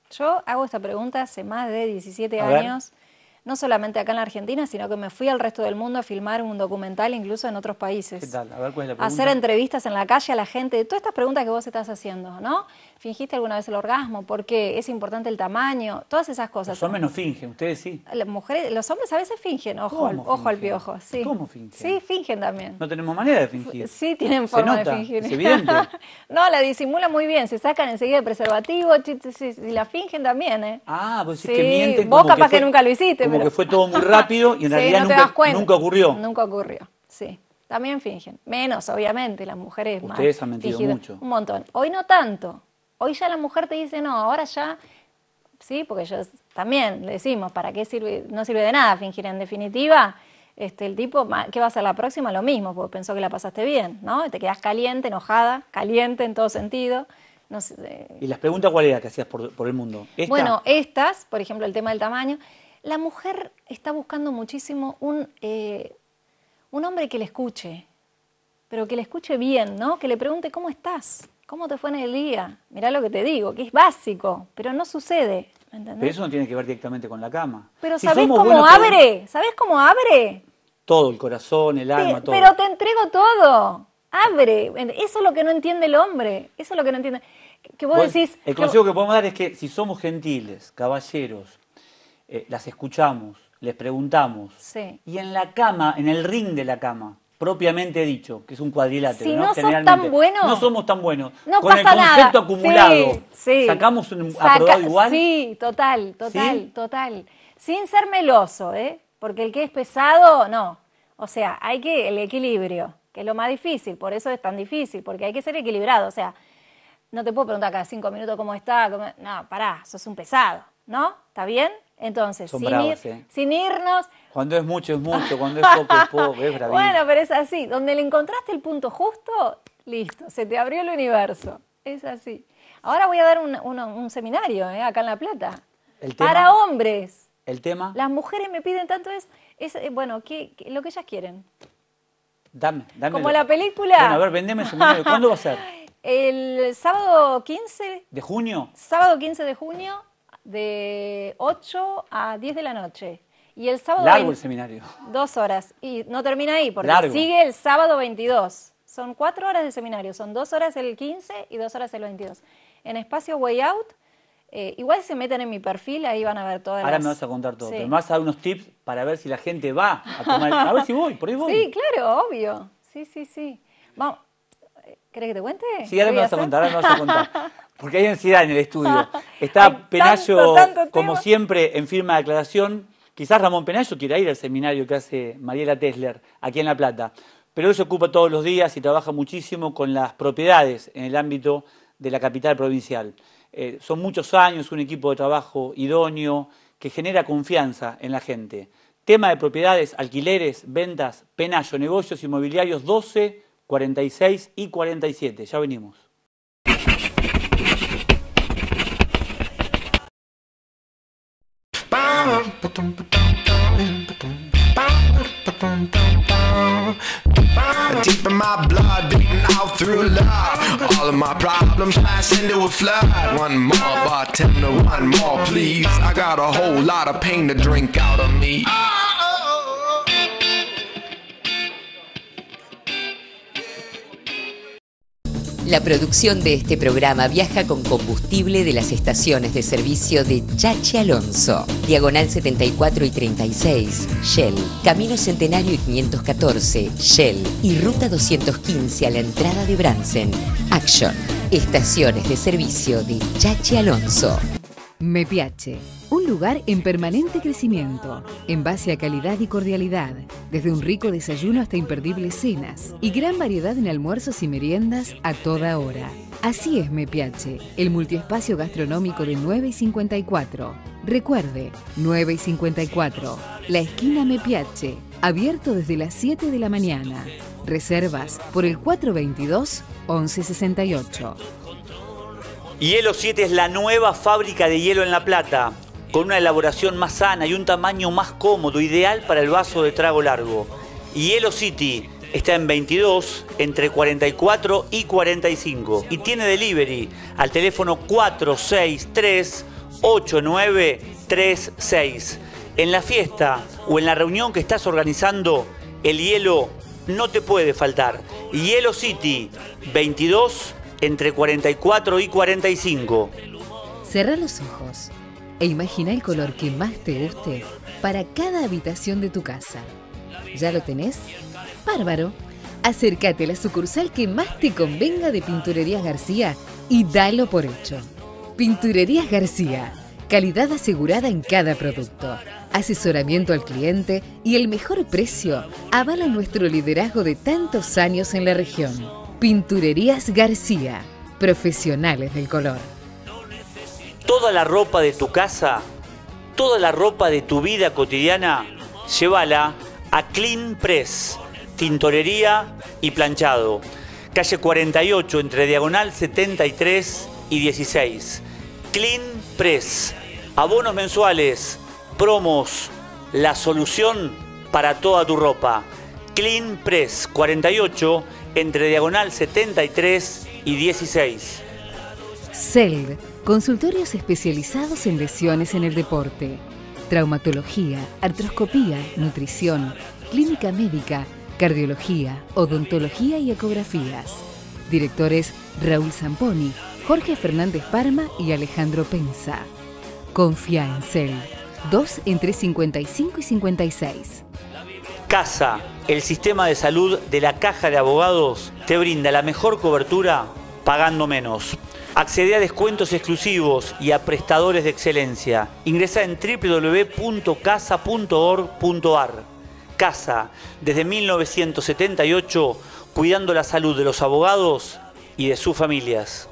Yo hago esta pregunta hace más de diecisiete A ver. años, no solamente acá en la Argentina, sino que me fui al resto del mundo a filmar un documental incluso en otros países. ¿Qué tal? A ver, ¿cuál es la A pregunta? hacer entrevistas en la calle a la gente, todas estas preguntas que vos estás haciendo, ¿no? ¿Fingiste alguna vez el orgasmo? ¿Por qué? ¿Es importante el tamaño? Todas esas cosas. Los hombres no fingen, ustedes sí. Las mujeres, los hombres a veces fingen, ojo, ¿Cómo al, ojo al fingen? piojo. Sí. ¿Cómo fingen? Sí, fingen también. No tenemos manera de fingir. Sí, tienen Se forma nota, de fingir. es evidente. No, la disimulan muy bien, se sacan enseguida el preservativo, chi- chi- y la fingen también, ¿eh? Ah, vos decís Sí, que mienten vos como capaz que fue- nunca lo hiciste, Como pero- que fue todo muy rápido y en Sí, realidad no te das nunca, cuenta. nunca ocurrió. Nunca ocurrió, sí. También fingen. Menos, obviamente, las mujeres más. Ustedes han mentido fingidas. mucho. Un montón. Hoy no tanto. Hoy ya la mujer te dice, no, ahora ya... Sí, porque yo también le decimos, ¿para qué sirve? No sirve de nada fingir. En definitiva, este, el tipo, ma- ¿qué va a hacer la próxima? Lo mismo, porque pensó que la pasaste bien, ¿no? Y te quedas caliente, enojada, caliente en todo sentido. No sé, eh, ¿Y las preguntas cuál era que hacías por, por el mundo? ¿Esta? bueno, estas, por ejemplo, el tema del tamaño, la mujer está buscando muchísimo un, eh, un hombre que le escuche, pero que le escuche bien, ¿no? Que le pregunte cómo estás, cómo te fue en el día. Mirá lo que te digo, que es básico, pero no sucede, ¿me entendés? Pero eso no tiene que ver directamente con la cama. Pero Si ¿sabés somos cómo buenos con abre? ¿Sabés cómo abre? Todo, el corazón, el alma, Te- todo. pero te entrego todo. Abre. Eso es lo que no entiende el hombre. Eso es lo que no entiende. Que- Que vos Vos- decís... el que- consejo que podemos dar es que si somos gentiles, caballeros, eh, las escuchamos, les preguntamos, Sí. y en la cama, en el ring de la cama, propiamente dicho, que es un cuadrilátero, Si ¿no? no sos Generalmente, tan bueno, no somos tan buenos. No Con pasa el concepto nada. acumulado, Sí, sí. sacamos un Saca- aprobado igual. Sí, total, total, ¿Sí? total. Sin ser meloso, ¿eh? Porque el que es pesado, no. O sea, hay que el equilibrio, que es lo más difícil, por eso es tan difícil, porque hay que ser equilibrado. O sea, no te puedo preguntar cada cinco minutos cómo está. Cómo... No, pará, sos un pesado, ¿no? ¿Está bien? Entonces, Son sin, bravas, ir- ¿eh? sin irnos... Cuando es mucho es mucho, cuando es poco es poco, es bravísimo. Bueno, pero es así. Donde le encontraste el punto justo, listo, se te abrió el universo. Es así. Ahora voy a dar un, un- un seminario, ¿eh? Acá en La Plata. ¿El tema? Para hombres. ¿El tema? Las mujeres me piden tanto es, es eh, bueno, ¿qué- qué- lo que ellas quieren. Dame, dame. Como la película. Bueno, a ver, vendeme el seminario. ¿Cuándo va a ser? El sábado quince, ¿De junio? sábado quince de junio, de ocho a diez de la noche. Y el sábado... Largo vein- el seminario. Dos horas. Y no termina ahí, porque Largo. sigue el sábado veintidós. Son cuatro horas de seminario. Son dos horas el quince y dos horas el veintidós. En espacio Way Out. eh, igual se meten en mi perfil, ahí van a ver todas Ahora las... me vas a contar todo. Sí. Pero me vas a dar unos tips para ver si la gente va a tomar. A ver si voy, por ahí voy. Sí, claro, obvio. Sí, sí, sí. Vamos. ¿Querés que te cuente? Sí, ahora ¿Qué me voy vas a hacer? contar, ahora me vas a contar. Porque hay ansiedad en el estudio. Está Hay Penayo, tanto, tanto como tema. siempre, en firma de aclaración. Quizás Ramón Penayo quiera ir al seminario que hace Mariela Tesler aquí en La Plata. Pero él se ocupa todos los días y trabaja muchísimo con las propiedades en el ámbito de la capital provincial. Eh, son muchos años, un equipo de trabajo idóneo que genera confianza en la gente. Tema de propiedades, alquileres, ventas, Penayo, negocios inmobiliarios doce, cuarenta y seis y cuarenta y siete. Ya venimos. Deep in my blood, beating out through love. All of my problems pass into a flood. One more bartender, one more please. I got a whole lot of pain to drink out of me. La producción de este programa viaja con combustible de las estaciones de servicio de Chachi Alonso, Diagonal setenta y cuatro y treinta y seis, Shell, Camino Centenario y quinientos catorce, Shell, y Ruta doscientos quince a la entrada de Bransen, Action, estaciones de servicio de Chachi Alonso. Mepiache, un lugar en permanente crecimiento, en base a calidad y cordialidad, desde un rico desayuno hasta imperdibles cenas y gran variedad en almuerzos y meriendas a toda hora. Así es Mepiache, el multiespacio gastronómico de nueve y cincuenta y cuatro. Recuerde, nueve y cincuenta y cuatro, la esquina Mepiache, abierto desde las siete de la mañana. Reservas por el cuatro veintidós, once sesenta y ocho. Hielo siete es la nueva fábrica de hielo en La Plata, con una elaboración más sana y un tamaño más cómodo, ideal para el vaso de trago largo. Hielo City está en veintidós, entre cuarenta y cuatro y cuarenta y cinco, y tiene delivery al teléfono cuatro seis tres, ocho nueve tres seis. En la fiesta o en la reunión que estás organizando, el hielo no te puede faltar. Hielo City, veintidós, entre cuarenta y cuatro y cuarenta y cinco. Cerrá los ojos e imagina el color que más te guste para cada habitación de tu casa. ¿Ya lo tenés? ¡Bárbaro! Acércate a la sucursal que más te convenga de Pinturerías García y dalo por hecho. Pinturerías García, calidad asegurada en cada producto, asesoramiento al cliente y el mejor precio avala nuestro liderazgo de tantos años en la región. Pinturerías García, profesionales del color. Toda la ropa de tu casa, toda la ropa de tu vida cotidiana, llévala a Clean Press, tintorería y planchado. Calle cuarenta y ocho, entre diagonal setenta y tres y dieciséis. Clean Press, abonos mensuales, promos, la solución para toda tu ropa. Clean Press, cuarenta y ocho, entre diagonal setenta y tres y dieciséis. C E L D, consultorios especializados en lesiones en el deporte, traumatología, artroscopía, nutrición, clínica médica, cardiología, odontología y ecografías. Directores Raúl Zamponi, Jorge Fernández Parma y Alejandro Penza. Confía en C E L D, dos entre cincuenta y cinco y cincuenta y seis. CASA, el sistema de salud de la Caja de Abogados, te brinda la mejor cobertura pagando menos. Accede a descuentos exclusivos y a prestadores de excelencia. Ingresa en w w w punto casa punto org punto a r. CASA, desde mil novecientos setenta y ocho, cuidando la salud de los abogados y de sus familias.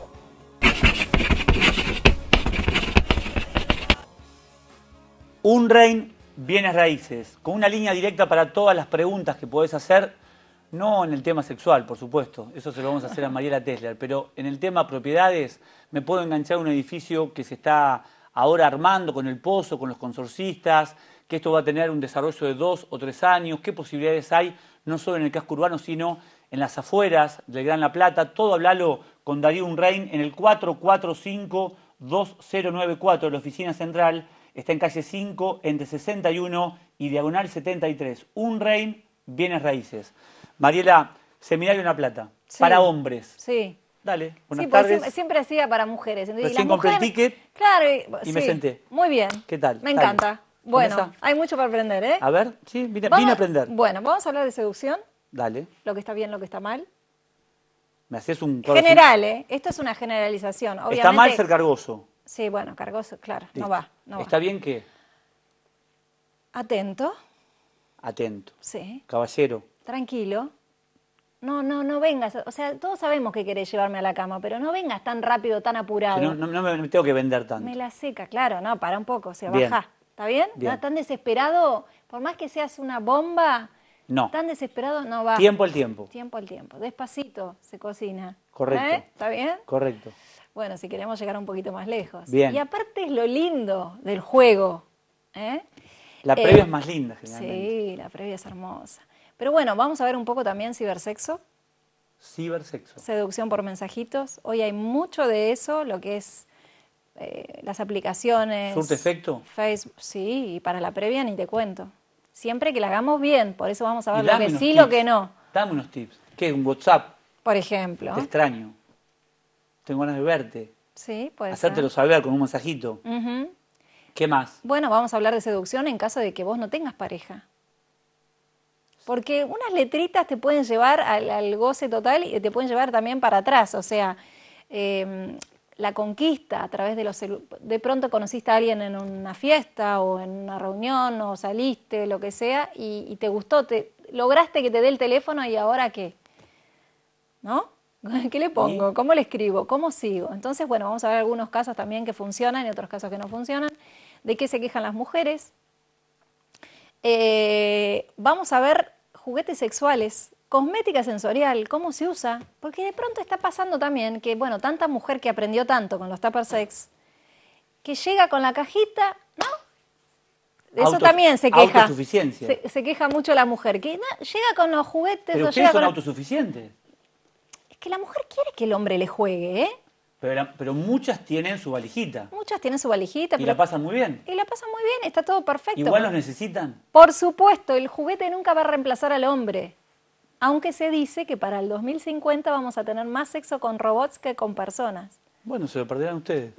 Unrein Bienes Raíces, con una línea directa para todas las preguntas que podés hacer, no en el tema sexual, por supuesto, eso se lo vamos a hacer a Mariela Tesler, pero en el tema propiedades, me puedo enganchar a un edificio que se está ahora armando con el pozo, con los consorcistas, que esto va a tener un desarrollo de dos o tres años, qué posibilidades hay, no solo en el casco urbano, sino en las afueras del Gran La Plata. Todo hablalo con Darío Unrein en el cuatro cuatro cinco dos cero nueve cuatro, la oficina central. Está en calle cinco, entre sesenta y uno y diagonal setenta y tres. Unrein Bienes Raíces. Mariela, Seminario La Plata, Sí. para hombres. Sí. Dale, buenas Sí, pues tardes. siempre, siempre hacía para mujeres. Entonces, Recién la compré el mujer- ticket Claro, y, y me sí. senté. Muy bien. ¿Qué tal? Me Dale. encanta. Bueno, ¿Comenzá? hay mucho para aprender, ¿eh? A ver, sí, vine, Vamos- vine a aprender. Bueno, vamos a hablar de seducción, Dale, lo que está bien, lo que está mal. me haces un... cuadro- General, ¿eh? Esto es una generalización. Obviamente, Está mal ser cargoso. Sí, bueno, cargoso, claro, no Listo. va, no Está va. bien que... Atento, Atento. sí, Caballero. tranquilo. No, no, no vengas. O sea, todos sabemos que querés llevarme a la cama, pero no vengas tan rápido, tan apurado. Que no, no- no me tengo que vender tanto. Me la seca, claro, no, para un poco, se Bien. baja. ¿Está bien? Bien. No tan desesperado, por más que seas una bomba, No. tan desesperado no va. Tiempo al tiempo. Tiempo al tiempo. Despacito se cocina. Correcto. ¿Eh? ¿Está bien? Correcto. Bueno, si queremos llegar un poquito más lejos. Bien. Y aparte es lo lindo del juego. ¿eh? La Eh, previa es más linda, generalmente. Sí, la previa es hermosa. Pero bueno, vamos a ver un poco también cibersexo, Cibersexo. seducción por mensajitos. Hoy hay mucho de eso, lo que es eh, las aplicaciones. ¿Surte efecto? Facebook, sí, y para la previa ni te cuento. Siempre que la hagamos bien, por eso vamos a ver Y lo dame que unos sí, tips. lo que no. Dame unos tips. ¿Qué? ¿Un WhatsApp? Por ejemplo. Te extraño. Tengo ganas de verte. Sí, puede Hacértelo ser. saber con un mensajito. Ujú. ¿Qué más? Bueno, vamos a hablar de seducción en caso de que vos no tengas pareja. Porque unas letritas te pueden llevar al, al goce total y te pueden llevar también para atrás. O sea, eh, la conquista a través de los... celu- De pronto conociste a alguien en una fiesta o en una reunión o saliste, lo que sea, y, y te gustó, te, lograste que te dé el teléfono y ahora qué, ¿no? ¿Qué le pongo? ¿Y? ¿Cómo le escribo? ¿Cómo sigo? Entonces, bueno, vamos a ver algunos casos también que funcionan y otros casos que no funcionan. ¿De qué se quejan las mujeres? Eh, vamos a ver juguetes sexuales, cosmética sensorial, cómo se usa, porque de pronto está pasando también que, bueno, tanta mujer que aprendió tanto con los tupper sex, que llega con la cajita, ¿no? De eso Auto- también se queja. autosuficiencia. Se, se queja mucho la mujer, que no, llega con los juguetes Pero o ustedes llega son con... autosuficientes. Es que la mujer quiere que el hombre le juegue, ¿eh? Pero, pero muchas tienen su valijita. Muchas tienen su valijita. Y pero, la pasan muy bien. Y la pasan muy bien, está todo perfecto. Igual los necesitan. Por supuesto, el juguete nunca va a reemplazar al hombre. Aunque se dice que para el dos mil cincuenta vamos a tener más sexo con robots que con personas. Bueno, se lo perderán ustedes.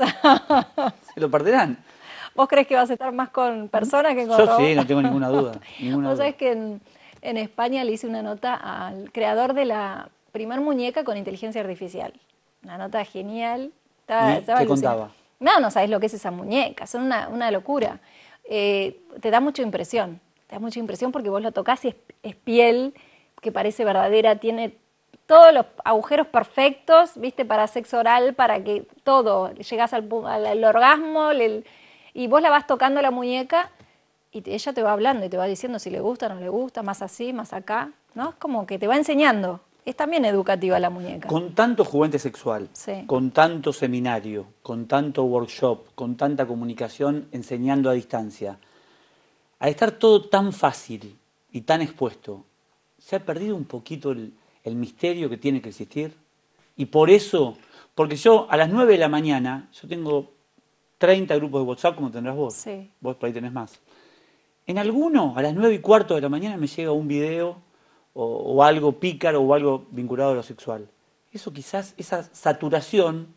Se lo perderán. ¿Vos crees que vas a estar más con personas que con Yo robots? sí, no tengo ninguna duda. Ninguna Vos duda. sabés que en, en España le hice una nota al creador de la primer muñeca con inteligencia artificial. Una nota genial. Estaba, ¿Y estaba qué alucinada. contaba? No, no sabés lo que es esa muñeca, son una, una locura. Eh, te da mucha impresión, te da mucha impresión porque vos lo tocás y es, es piel que parece verdadera, tiene todos los agujeros perfectos, ¿viste? Para sexo oral, para que todo, llegás al, pu- al, al orgasmo, el- y vos la vas tocando la muñeca y te- ella te va hablando y te va diciendo si le gusta, no le gusta, más así, más acá, ¿no? Es como que te va enseñando. Es también educativa la muñeca. Con tanto juguete sexual, Sí. con tanto seminario, con tanto workshop, con tanta comunicación enseñando a distancia, al estar todo tan fácil y tan expuesto, ¿se ha perdido un poquito el, el misterio que tiene que existir? Y por eso, porque yo a las nueve de la mañana, yo tengo treinta grupos de WhatsApp como tendrás vos, Sí. vos por ahí tenés más. En alguno, a las nueve y cuarto de la mañana me llega un video o, o algo pícaro o algo vinculado a lo sexual. Eso quizás, esa saturación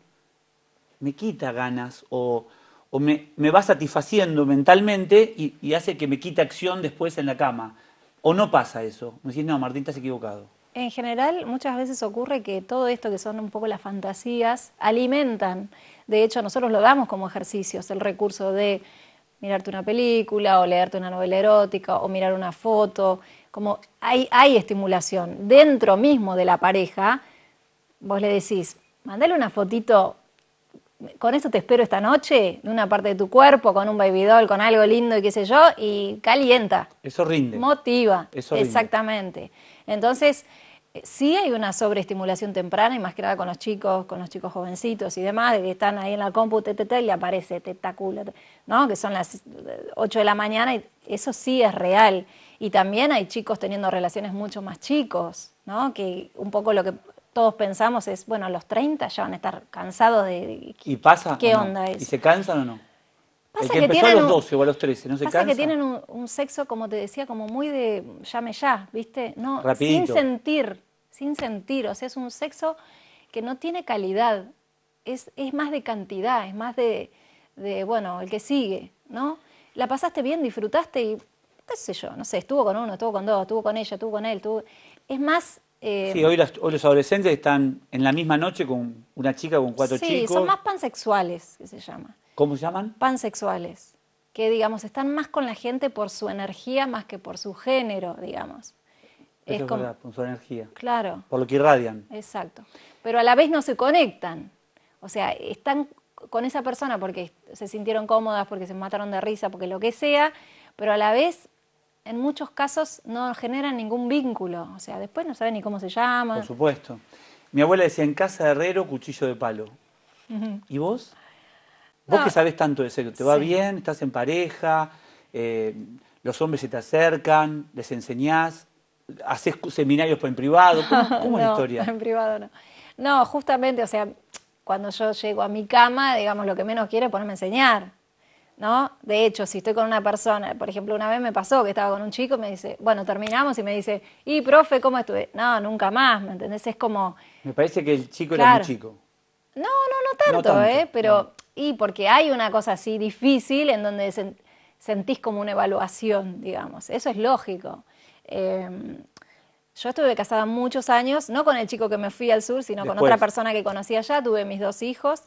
me quita ganas o, o me, me va satisfaciendo mentalmente y, y hace que me quite acción después en la cama. ¿O no pasa eso? Me decís, no, Martín, estás equivocado. En general, muchas veces ocurre que todo esto que son un poco las fantasías alimentan. De hecho, nosotros lo damos como ejercicios, el recurso de mirarte una película o leerte una novela erótica o mirar una foto. Como hay, hay estimulación dentro mismo de la pareja. Vos le decís, mandale una fotito, con eso te espero esta noche, de una parte de tu cuerpo, con un baby doll, con algo lindo y qué sé yo, y calienta. Eso rinde. Motiva, Eso rinde. exactamente. Entonces, eh, sí hay una sobreestimulación temprana, y más que nada con los chicos, con los chicos jovencitos y demás, de que están ahí en la compu, te, te, te, y le aparece tetaculo, ¿no? Que son las ocho de la mañana, y eso sí es real. Y también hay chicos teniendo relaciones mucho más chicos, ¿no? Que un poco lo que todos pensamos es, bueno, a los treinta ya van a estar cansados de... de- ¿Y pasa? ¿Qué o no? onda ¿Y eso? se cansan o no? Pasa El que, que empezó a tienen los un- doce o a los trece, ¿no se Pasa cansa? que tienen un, un sexo, como te decía, como muy de llame ya, ¿viste? No, Rapidito. sin sentir, sin sentir. O sea, es un sexo que no tiene calidad. Es, es más de cantidad, es más de, de, bueno, el que sigue, ¿no? La pasaste bien, disfrutaste y, qué sé yo, no sé, estuvo con uno, estuvo con dos, estuvo con ella, estuvo con él, estuvo... Es más... eh, Sí, hoy, las- hoy los adolescentes están en la misma noche con una chica con cuatro sí, chicos. son más pansexuales, que se llama. ¿Cómo se llaman? Pansexuales, que digamos están más con la gente por su energía más que por su género, digamos. Eso es verdad, por su energía. Claro, Por lo que irradian. exacto. Pero a la vez no se conectan. O sea, están con esa persona porque se sintieron cómodas, porque se mataron de risa, porque lo que sea, pero a la vez en muchos casos no generan ningún vínculo. O sea, después no saben ni cómo se llaman. Por supuesto. Mi abuela decía, en casa de herrero, cuchillo de palo. ¿Y vos? Vos No. que sabés tanto de sexo, ¿te va Sí. bien? ¿Estás en pareja? Eh, ¿Los hombres se te acercan? ¿Les enseñás? ¿Haces cu- seminarios en privado? ¿Cómo, cómo es la No, historia? en privado no. No, justamente, o sea, cuando yo llego a mi cama, digamos, lo que menos quiero es ponerme a enseñar, ¿no? De hecho, si estoy con una persona, por ejemplo, una vez me pasó que estaba con un chico y me dice, bueno, terminamos y me dice, y profe, ¿cómo estuve? No, nunca más, ¿me entendés? Es como, Me parece que el chico era Claro. muy chico. no, no, no tanto, No tanto, ¿eh? Pero, no. y porque hay una cosa así difícil en donde sen- sentís como una evaluación, digamos. Eso es lógico. Eh, yo estuve casada muchos años, no con el chico que me fui al sur, sino con Después. otra persona que conocí allá. Tuve mis dos hijos,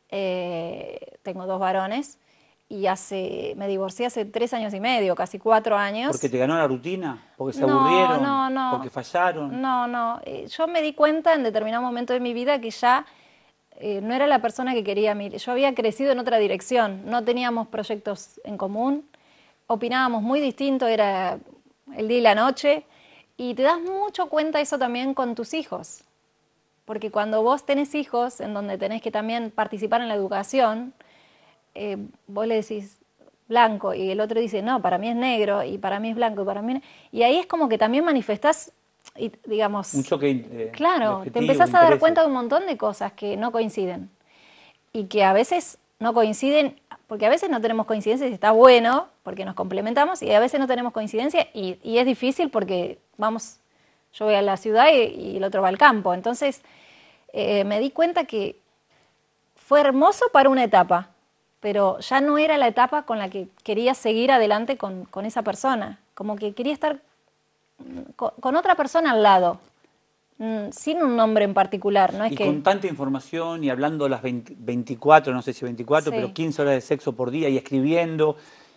eh, tengo dos varones, y hace, me divorcié hace tres años y medio, casi cuatro años. ¿Porque te ganó la rutina? ¿Porque se No, aburrieron? no, no. ¿Porque fallaron? No, no. Eh, yo me di cuenta en determinado momento de mi vida que ya eh, no era la persona que quería a mí. Yo había crecido en otra dirección, no teníamos proyectos en común, opinábamos muy distinto, era el día y la noche, y te das mucho cuenta eso también con tus hijos. Porque cuando vos tenés hijos, en donde tenés que también participar en la educación, eh, vos le decís blanco y el otro dice, no, para mí es negro y para mí es blanco y para mí... no". Y ahí es como que también manifestás, y, digamos... Un choque eh, de Claro, te objetivos, empezás de a dar intereses. cuenta de un montón de cosas que no coinciden. y que a veces no coinciden, porque a veces no tenemos coincidencias y está bueno, porque nos complementamos, y a veces no tenemos coincidencia y, y es difícil porque vamos, yo voy a la ciudad y, y el otro va al campo. Entonces eh, me di cuenta que fue hermoso para una etapa, pero ya no era la etapa con la que quería seguir adelante con, con esa persona. Como que quería estar con, con otra persona al lado, sin un nombre en particular. No es y que... con tanta información y hablando las veinte, veinticuatro, no sé si veinticuatro, Sí. pero quince horas de sexo por día y escribiendo,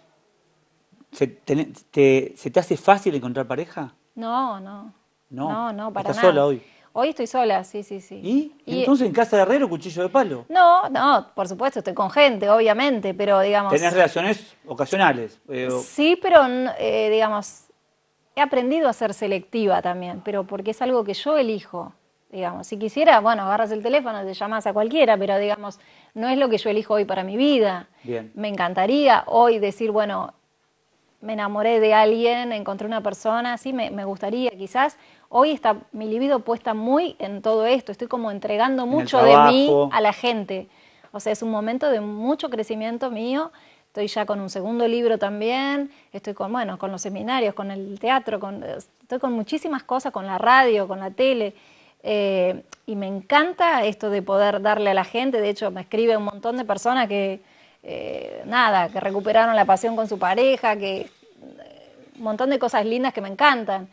¿se te, te, ¿se te hace fácil encontrar pareja? No, no. No, no, no para ¿Estás nada. sola hoy? Hoy estoy sola, sí, sí, sí. ¿Y? Y- Entonces, ¿en casa de herrero, cuchillo de palo? No, no, por supuesto, estoy con gente, obviamente, pero digamos... ¿Tenés relaciones ocasionales? Eh, o- Sí, pero eh, digamos, he aprendido a ser selectiva también, pero porque es algo que yo elijo, digamos. Si quisiera, bueno, agarras el teléfono, te llamas a cualquiera, pero digamos, no es lo que yo elijo hoy para mi vida. Bien. Me encantaría hoy decir, bueno, me enamoré de alguien, encontré una persona, sí, me, me gustaría, quizás. Hoy está mi libido puesta muy en todo esto, estoy como entregando el mucho de mí trabajo. a la gente. O sea, es un momento de mucho crecimiento mío. Estoy ya con un segundo libro también, estoy con, bueno, con los seminarios, con el teatro, con, estoy con muchísimas cosas, con la radio, con la tele. Eh, y me encanta esto de poder darle a la gente. De hecho, me escribe un montón de personas que, eh, nada, que recuperaron la pasión con su pareja, que eh, un montón de cosas lindas que me encantan.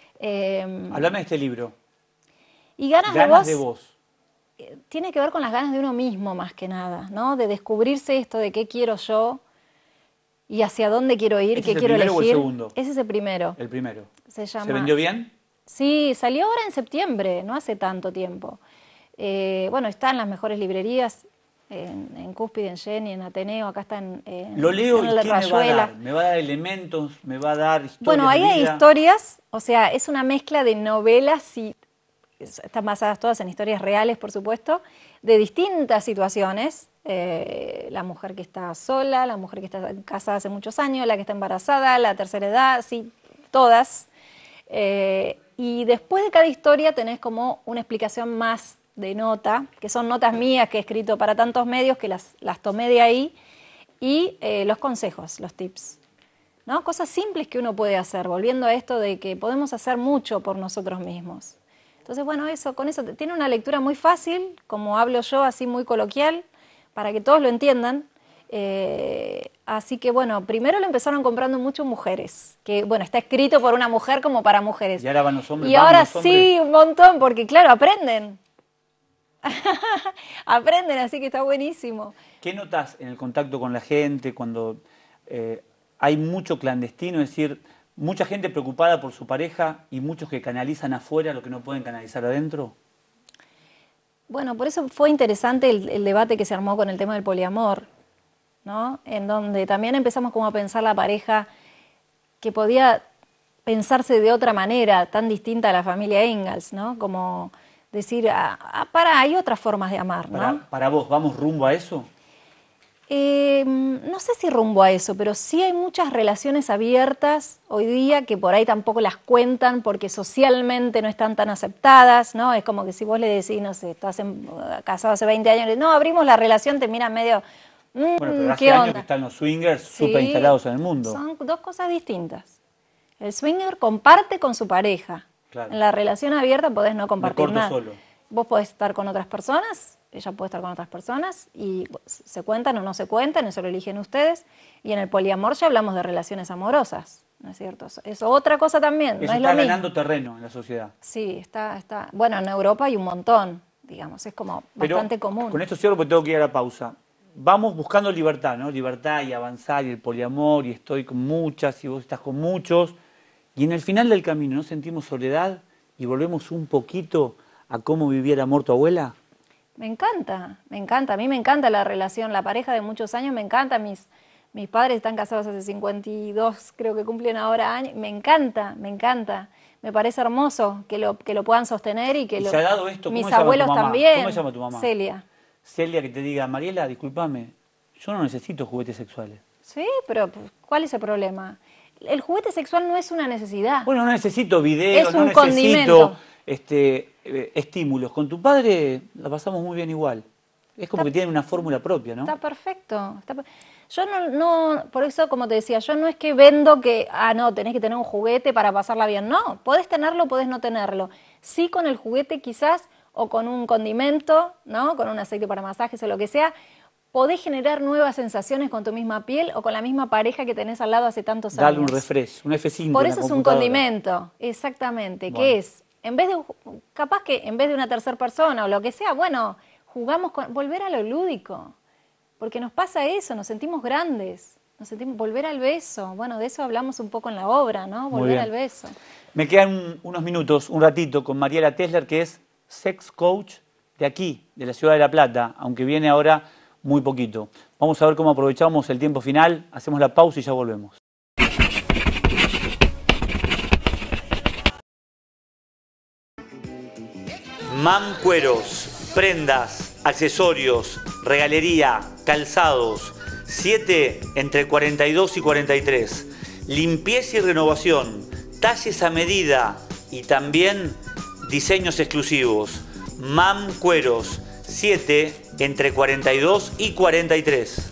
Eh, Hablame de este libro. y ganas, Ganas de de vos, vos. eh, tiene que ver con las ganas de uno mismo más que nada, ¿no? De descubrirse esto de qué quiero yo y hacia dónde quiero ir, ¿Este qué es el quiero primero o el elegir. segundo? Ese es el primero. El primero. Se llama... ¿Se vendió bien? Sí, salió ahora en septiembre, no hace tanto tiempo. Eh, bueno, está en las mejores librerías, en, en Cúspide, en Jenny, en Ateneo, acá está en, en Lo leo en y la ¿qué me va a Rayuela. dar? Me va a dar elementos, me va a dar historias Bueno, ahí de hay vida. historias, o sea, es una mezcla de novelas y están basadas todas en historias reales, por supuesto, de distintas situaciones. Eh, la mujer que está sola, la mujer que está casada hace muchos años, la que está embarazada, la tercera edad, sí, todas. Eh, y después de cada historia tenés como una explicación más de nota, que son notas mías que he escrito para tantos medios que las, las tomé de ahí, y eh, los consejos, los tips, ¿no? Cosas simples que uno puede hacer, volviendo a esto de que podemos hacer mucho por nosotros mismos. Entonces, bueno, eso, con eso tiene una lectura muy fácil, como hablo yo, así muy coloquial, para que todos lo entiendan. Eh, así que, bueno, primero lo empezaron comprando muchas mujeres, que, bueno, está escrito por una mujer como para mujeres. Y ahora van los hombres. Y vamos ahora los hombres. sí, un montón, porque claro, aprenden. Aprenden, así que está buenísimo. ¿Qué notas en el contacto con la gente cuando eh, hay mucho clandestino? Es decir, mucha gente preocupada por su pareja y muchos que canalizan afuera lo que no pueden canalizar adentro. Bueno, por eso fue interesante el, el debate que se armó con el tema del poliamor, ¿no? En donde también empezamos como a pensar la pareja que podía pensarse de otra manera, tan distinta a la familia Ingalls, ¿no? Como decir, ah, ah, para, hay otras formas de amar, ¿no? Para, para vos, ¿vamos rumbo a eso? Eh, no sé si rumbo a eso, pero sí hay muchas relaciones abiertas hoy día que por ahí tampoco las cuentan porque socialmente no están tan aceptadas, ¿no? Es como que si vos le decís, no sé, estás en, casado hace veinte años, no, abrimos la relación, te miran medio, mm, Bueno, pero hace ¿qué años onda? que están los swingers Sí, súper instalados en el mundo. Son dos cosas distintas. El swinger comparte con su pareja. Claro. En la relación abierta podés no compartir corto nada. solo. Vos podés estar con otras personas, ella puede estar con otras personas, y se cuentan o no se cuentan, eso lo eligen ustedes. Y en el poliamor ya hablamos de relaciones amorosas, ¿no es cierto? Es otra cosa también, Eso no es está lo mismo. ganando terreno en la sociedad. Sí, está, está. Bueno, en Europa hay un montón, digamos, es como Pero bastante común. con esto cierro porque tengo que ir a la pausa. Vamos buscando libertad, ¿no? Libertad y avanzar y el poliamor y estoy con muchas y vos estás con muchos. Y en el final del camino, ¿no sentimos soledad y volvemos un poquito a cómo vivía el amor tu abuela? Me encanta, me encanta. A mí me encanta la relación, la pareja de muchos años, me encanta. Mis, mis padres están casados hace cincuenta y dos, creo que cumplen ahora años. Me encanta, me encanta. Me parece hermoso que lo, que lo puedan sostener y que ¿Y lo, se ha dado esto? ¿Cómo mis se llama tu abuelos mamá? también. ¿Cómo se llama tu mamá? Celia. Celia, que te diga, Mariela, discúlpame, yo no necesito juguetes sexuales. Sí, pero pues, ¿cuál es el problema? El juguete sexual no es una necesidad. Bueno, no necesito videos, Es no un necesito condimento. este, eh, estímulos. Con tu padre la pasamos muy bien igual. Es como está, que tienen una fórmula propia, ¿no? Está perfecto. Está, yo no, no, por eso, como te decía, yo no es que vendo que, ah, no, tenés que tener un juguete para pasarla bien. No, podés tenerlo, podés no tenerlo. Sí, con el juguete quizás, o con un condimento, ¿no? Con un aceite para masajes o lo que sea, podés generar nuevas sensaciones con tu misma piel o con la misma pareja que tenés al lado hace tantos años. Dale un refresh, un F cinco. Por eso es un condimento, exactamente, bueno. Que es, en vez de, capaz que en vez de una tercera persona o lo que sea, bueno, jugamos con, volver a lo lúdico, porque nos pasa eso, nos sentimos grandes, nos sentimos, volver al beso, bueno, de eso hablamos un poco en la obra, ¿no? Volver al beso. Me quedan un, unos minutos, un ratito, con Mariela Tesler, que es sex coach de aquí, de la ciudad de La Plata, aunque viene ahora muy poquito. Vamos a ver cómo aprovechamos el tiempo final, hacemos la pausa y ya volvemos. Mam Cueros, prendas, accesorios, regalería, calzados, siete entre cuarenta y dos y cuarenta y tres. Limpieza y renovación, talles a medida y también diseños exclusivos. Mam Cueros, siete entre cuarenta y dos y cuarenta y tres.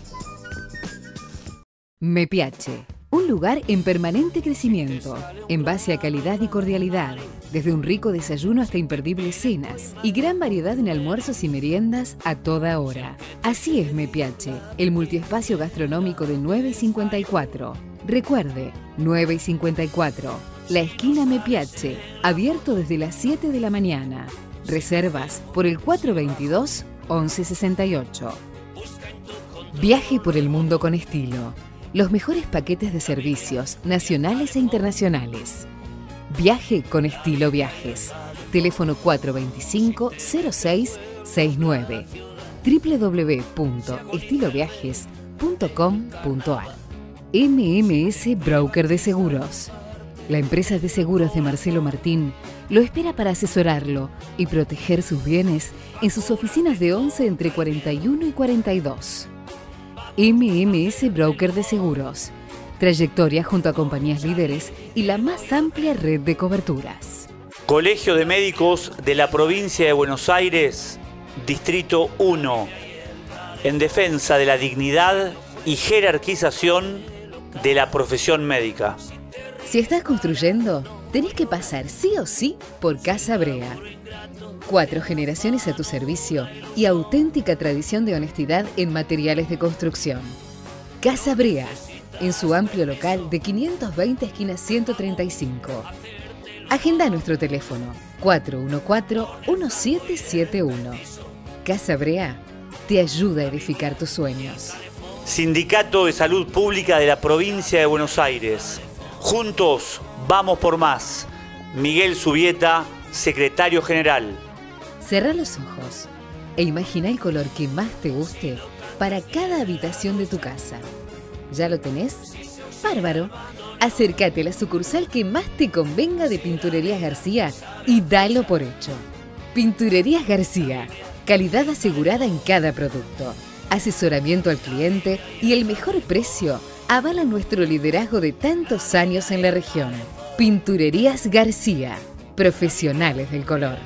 Mepiache, un lugar en permanente crecimiento, en base a calidad y cordialidad, desde un rico desayuno hasta imperdibles cenas y gran variedad en almuerzos y meriendas a toda hora. Así es Mepiache, el multiespacio gastronómico de nueve y cincuenta y cuatro. Recuerde, nueve y cincuenta y cuatro, la esquina Mepiache, abierto desde las siete de la mañana. Reservas por el cuatro veintidós, once sesenta y ocho. Viaje por el mundo con estilo. Los mejores paquetes de servicios nacionales e internacionales. Viaje con Estilo Viajes. Teléfono cuatro veinticinco, cero seis sesenta y nueve. doble u doble u doble u punto estilo viajes punto com punto a r. M M S Broker de Seguros. La empresa de seguros de Marcelo Martín lo espera para asesorarlo y proteger sus bienes en sus oficinas de once entre cuarenta y uno y cuarenta y dos. M M S Broker de Seguros. Trayectoria junto a compañías líderes y la más amplia red de coberturas. Colegio de Médicos de la Provincia de Buenos Aires, Distrito uno. En defensa de la dignidad y jerarquización de la profesión médica. Si estás construyendo, tenés que pasar sí o sí por Casa Brea. Cuatro generaciones a tu servicio y auténtica tradición de honestidad en materiales de construcción. Casa Brea, en su amplio local de quinientos veinte esquina ciento treinta y cinco. Agenda nuestro teléfono cuatro uno cuatro, uno siete siete uno. Casa Brea te ayuda a edificar tus sueños. Sindicato de Salud Pública de la Provincia de Buenos Aires. Juntos vamos por más. Miguel Subieta, secretario general. Cerrá los ojos e imagina el color que más te guste para cada habitación de tu casa. ¿Ya lo tenés? ¡Bárbaro! Acércate a la sucursal que más te convenga de Pinturerías García y dalo por hecho. Pinturerías García, calidad asegurada en cada producto, asesoramiento al cliente y el mejor precio avalan nuestro liderazgo de tantos años en la región. Pinturerías García, profesionales del color.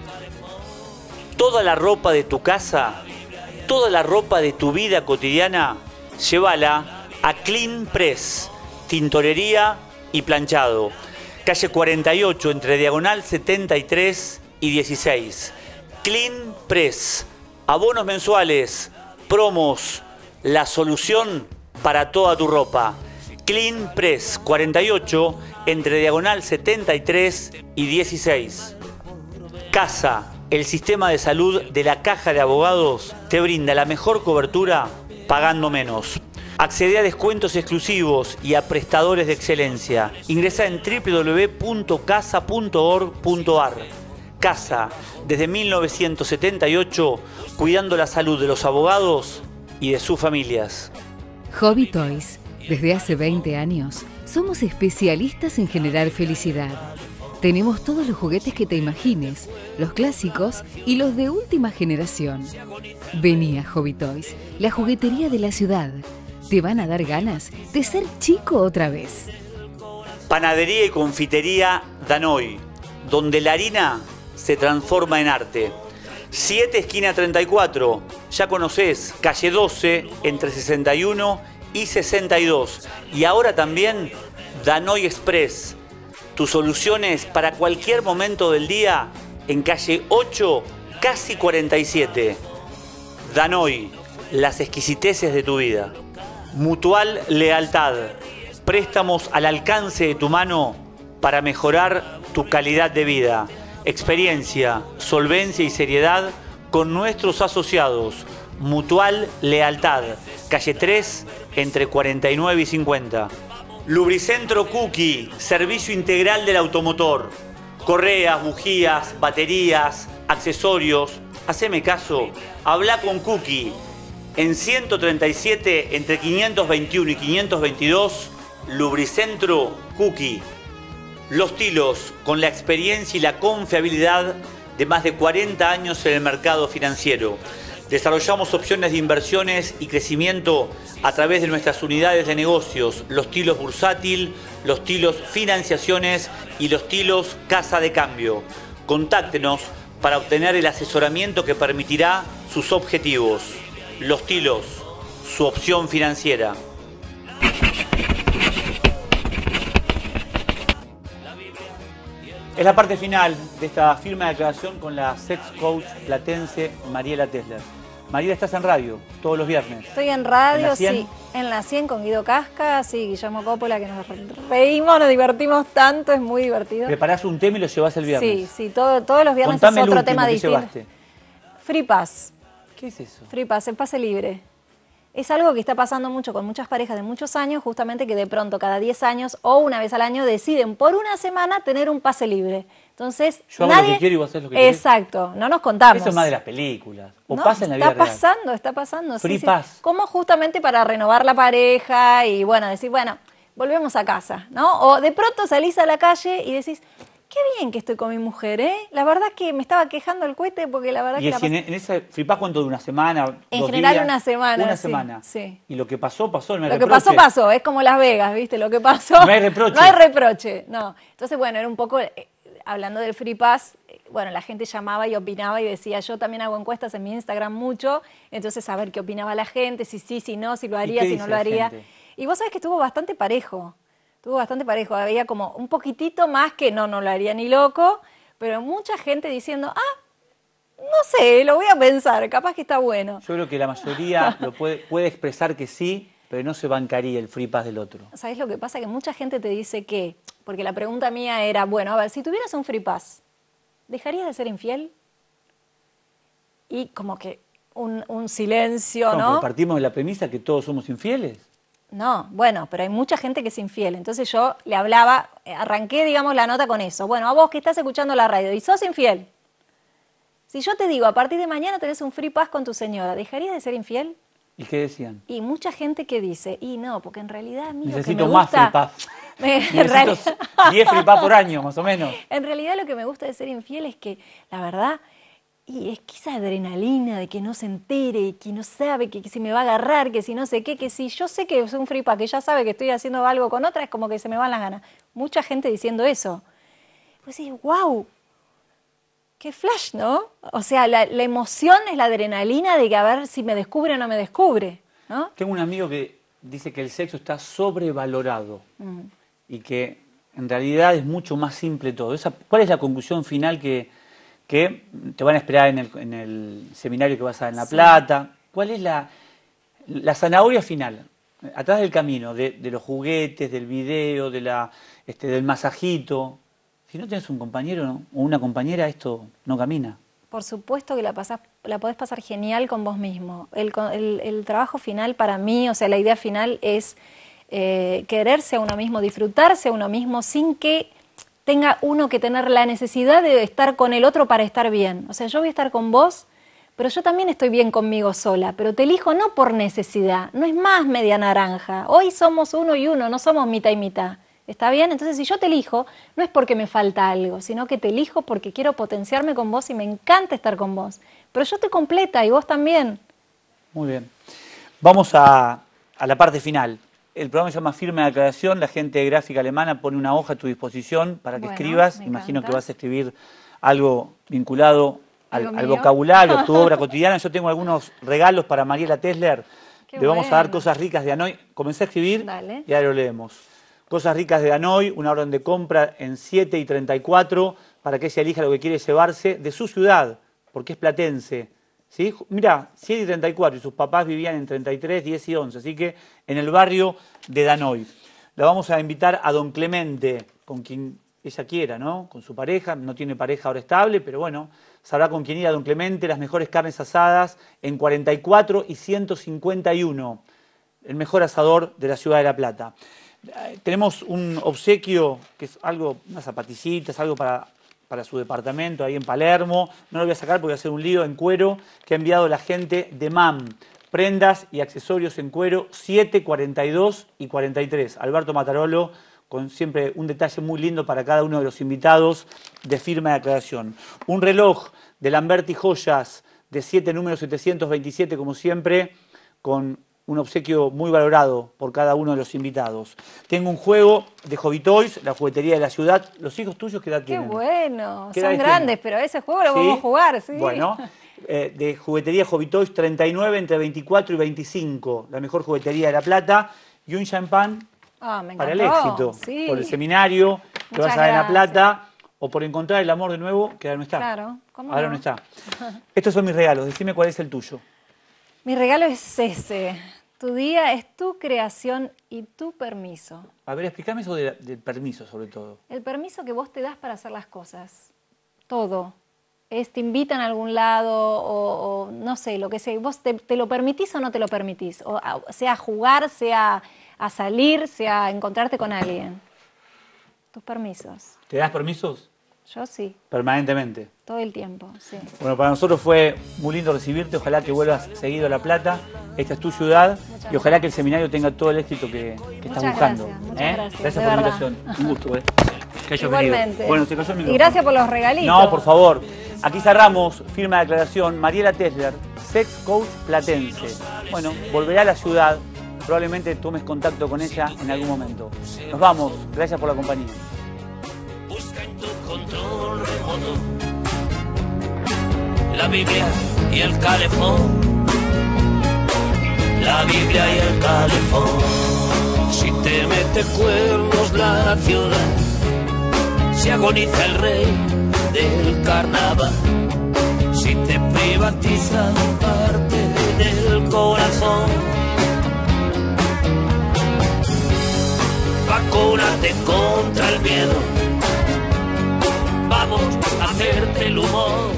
Toda la ropa de tu casa, toda la ropa de tu vida cotidiana, llévala a Clean Press, tintorería y planchado. Calle cuarenta y ocho entre diagonal setenta y tres y dieciséis. Clean Press, abonos mensuales, promos, la solución para toda tu ropa. Clean Press cuarenta y ocho entre diagonal setenta y tres y dieciséis. Casa, el sistema de salud de la Caja de Abogados, te brinda la mejor cobertura pagando menos. Accede a descuentos exclusivos y a prestadores de excelencia. Ingresa en doble u doble u doble u punto casa punto org punto a r. Casa, desde mil novecientos setenta y ocho, cuidando la salud de los abogados y de sus familias. Hobby Toys. Desde hace veinte años, somos especialistas en generar felicidad. Tenemos todos los juguetes que te imagines, los clásicos y los de última generación. Vení a Hobby Toys, la juguetería de la ciudad. Te van a dar ganas de ser chico otra vez. Panadería y confitería Danoy, donde la harina se transforma en arte. siete esquina treinta y cuatro, ya conocés, calle doce, entre sesenta y uno y sesenta y dos. Y ahora también Danoy Express, tus soluciones para cualquier momento del día en calle ocho, casi cuarenta y siete. Danoy, las exquisiteces de tu vida. Mutual Lealtad, préstamos al alcance de tu mano para mejorar tu calidad de vida. Experiencia, solvencia y seriedad con nuestros asociados. Mutual Lealtad, calle tres, entre cuarenta y nueve y cincuenta. Lubricentro Cookie, servicio integral del automotor. Correas, bujías, baterías, accesorios. Haceme caso, habla con Cookie. En ciento treinta y siete, entre quinientos veintiuno y quinientos veintidós, Lubricentro Cookie. Los Tilos, con la experiencia y la confiabilidad de más de cuarenta años en el mercado financiero. Desarrollamos opciones de inversiones y crecimiento a través de nuestras unidades de negocios, Los Tilos Bursátil, Los Tilos Financiaciones y Los Tilos Casa de Cambio. Contáctenos para obtener el asesoramiento que permitirá sus objetivos. Los Tilos, su opción financiera. Es la parte final de esta firme declaración con la sex coach platense Mariela Tesler. Mariela, estás en radio todos los viernes. Estoy en radio, ¿En la cien? sí, en la cien con Guido Casca, sí, Guillermo Coppola, que nos reímos, nos divertimos tanto, es muy divertido. Preparás un tema y lo llevás el viernes. Sí, sí, todo, todos los viernes Contame es otro el último tema que distinto. llevaste. Free Pass. ¿Qué es eso? Free Pass, el pase libre. Es algo que está pasando mucho con muchas parejas de muchos años, justamente que de pronto cada diez años o una vez al año deciden por una semana tener un pase libre. Entonces, Yo hago nadie... lo que quiero y vos haces lo que querés. Exacto, no nos contamos. Eso es más de las películas. O No, pasa en la vida está real. pasando, está pasando. Free sí, Pass. Sí. Como justamente para renovar la pareja y bueno, decir, bueno, volvemos a casa, ¿no? O de pronto salís a la calle y decís, qué bien que estoy con mi mujer, ¿eh? La verdad que me estaba quejando el cohete porque la verdad Y que... es, la en, pas- en ese Free Pass, ¿cuánto de una semana? En dos general días? una semana, Una sí, semana. sí. Y lo que pasó, pasó. No hay Lo que reproche. pasó, pasó. Es como Las Vegas, ¿viste? Lo que pasó... No hay reproche. No hay reproche, no. Entonces, bueno, era un poco... eh, hablando del Free Pass, eh, bueno, la gente llamaba y opinaba y decía, yo también hago encuestas en mi Instagram mucho, entonces a ver qué opinaba la gente, si sí, si no, si lo haría, qué si dice no lo la haría. gente? Y vos sabés que estuvo bastante parejo, estuvo bastante parejo. Había como un poquitito más que no, no lo haría ni loco, pero mucha gente diciendo, ah, no sé, lo voy a pensar, capaz que está bueno. Yo creo que la mayoría lo puede, puede expresar que sí, pero no se bancaría el Free Pass del otro. ¿Sabés lo que pasa? Que mucha gente te dice que, porque la pregunta mía era, bueno, a ver, si tuvieras un Free Pass, ¿dejarías de ser infiel? Y como que un, un silencio, No, ¿no? pero partimos de la premisa que todos somos infieles. No, bueno, pero hay mucha gente que es infiel. Entonces yo le hablaba, eh, arranqué, digamos, la nota con eso. Bueno, a vos que estás escuchando la radio y sos infiel, si yo te digo, a partir de mañana tenés un Free Pass con tu señora, ¿dejarías de ser infiel? ¿Y qué decían? Y mucha gente que dice, y no, porque en realidad a mí lo que Necesito me más gusta... Free Pass. Me- en Necesito realidad- diez Free Pass por año, más o menos. En realidad lo que me gusta de ser infiel es que, la verdad, y es que esa adrenalina de que no se entere, que no sabe, que, que si me va a agarrar, que si no sé qué, que si yo sé que es un free pass, que ya sabe que estoy haciendo algo con otra, es como que se me van las ganas. Mucha gente diciendo eso. Pues sí, wow, qué flash, ¿no? O sea, la, la emoción es la adrenalina de que a ver si me descubre o no me descubre, ¿no? Tengo un amigo que dice que el sexo está sobrevalorado Mm. y que en realidad es mucho más simple todo. Esa, ¿cuál es la conclusión final que, que te van a esperar en el, en el seminario que vas a dar en La Sí. Plata? ¿Cuál es la, la zanahoria final? Atrás del camino, de, de los juguetes, del video, de la, este, del masajito. Si no tienes un compañero o una compañera, esto no camina. Por supuesto que la, pasás, la podés pasar genial con vos mismo. El, co- el- el trabajo final para mí, o sea, la idea final es eh, quererse a uno mismo, disfrutarse a uno mismo sin que tenga uno que tener la necesidad de estar con el otro para estar bien. O sea, yo voy a estar con vos, pero yo también estoy bien conmigo sola, pero te elijo no por necesidad, no es más media naranja. Hoy somos uno y uno, no somos mitad y mitad. ¿Está bien? Entonces, si yo te elijo, no es porque me falta algo, sino que te elijo porque quiero potenciarme con vos y me encanta estar con vos. Pero yo estoy completa y vos también. Muy bien. Vamos a, a la parte final. El programa se llama Firme de Aclaración. La gente de Gráfica Alemana pone una hoja a tu disposición para que Bueno, escribas. me Imagino encanta. que vas a escribir algo vinculado al, al vocabulario, a tu obra cotidiana. Yo tengo algunos regalos para Mariela Tesler. Qué Le vamos bueno. a dar Cosas Ricas de Hanoi. Comencé a escribir Dale. y ahora lo leemos. Cosas Ricas de Hanoi, una orden de compra en siete y treinta y cuatro para que ella elija lo que quiere llevarse de su ciudad, porque es platense. ¿Sí? Mirá, siete y treinta y cuatro y sus papás vivían en treinta y tres, diez y once, así que en el barrio de Hanoi. La vamos a invitar a don Clemente, con quien ella quiera, ¿no? Con su pareja, no tiene pareja ahora estable, pero bueno, sabrá con quién ir a don Clemente, las mejores carnes asadas en cuarenta y cuatro y ciento cincuenta y uno, el mejor asador de la ciudad de La Plata. Eh, tenemos un obsequio, que es algo, unas zapatillitas, algo para... para su departamento ahí en Palermo, no lo voy a sacar porque voy a hacer un lío en cuero que ha enviado la gente de M A M, prendas y accesorios en cuero siete, cuarenta y dos y cuarenta y tres. Alberto Matarolo, con siempre un detalle muy lindo para cada uno de los invitados de firma de aclaración. Un reloj de Lamberti Joyas de siete números setecientos veintisiete, como siempre, con un obsequio muy valorado por cada uno de los invitados. Tengo un juego de Hobby Toys, la juguetería de la ciudad. ¿Los hijos tuyos qué edad tienen? Qué bueno, ¿Qué son grandes, pero ese juego lo ¿Sí? vamos a jugar, sí. Bueno, eh, de juguetería Hobby Toys, treinta y nueve entre veinticuatro y veinticinco, la mejor juguetería de La Plata, y un champán ah, me para el éxito, sí. por el seminario que vas a dar en La Plata, o por encontrar el amor de nuevo, que ahora no está. Claro, ¿cómo Ahora no? no está. Estos son mis regalos, decime cuál es el tuyo. Mi regalo es ese. Tu día es tu creación y tu permiso. A ver, explícame eso de, del permiso, sobre todo. El permiso que vos te das para hacer las cosas. Todo. Es, te invitan a algún lado o, o no sé, lo que sea. ¿Vos te, te lo permitís o no te lo permitís? O, a, sea a jugar, sea a salir, sea a encontrarte con alguien. Tus permisos. ¿Te das permisos? Yo sí. Permanentemente. Todo el tiempo, sí. Bueno, para nosotros fue muy lindo recibirte. Ojalá que vuelvas seguido a La Plata. Esta es tu ciudad. Muchas y ojalá gracias. que el seminario tenga todo el éxito que, que estás buscando. Gracias, muchas ¿eh? gracias. Gracias por la invitación. Un gusto, ¿eh? Que hayas Igualmente. venido. Bueno, se cayó el micrófono. Y gracias por los regalitos. No, por favor. Aquí cerramos, firma de aclaración, Mariela Tesler, sex coach platense. Bueno, volverá a la ciudad. Probablemente tomes contacto con ella en algún momento. Nos vamos. Gracias por la compañía. Busca en tu control remoto la Biblia y el calefón, la Biblia y el calefón. Si te mete cuernos la ciudad, si agoniza el rey del carnaval, si te privatizan parte del corazón, vacúnate contra el miedo. Vamos a hacerte el humor.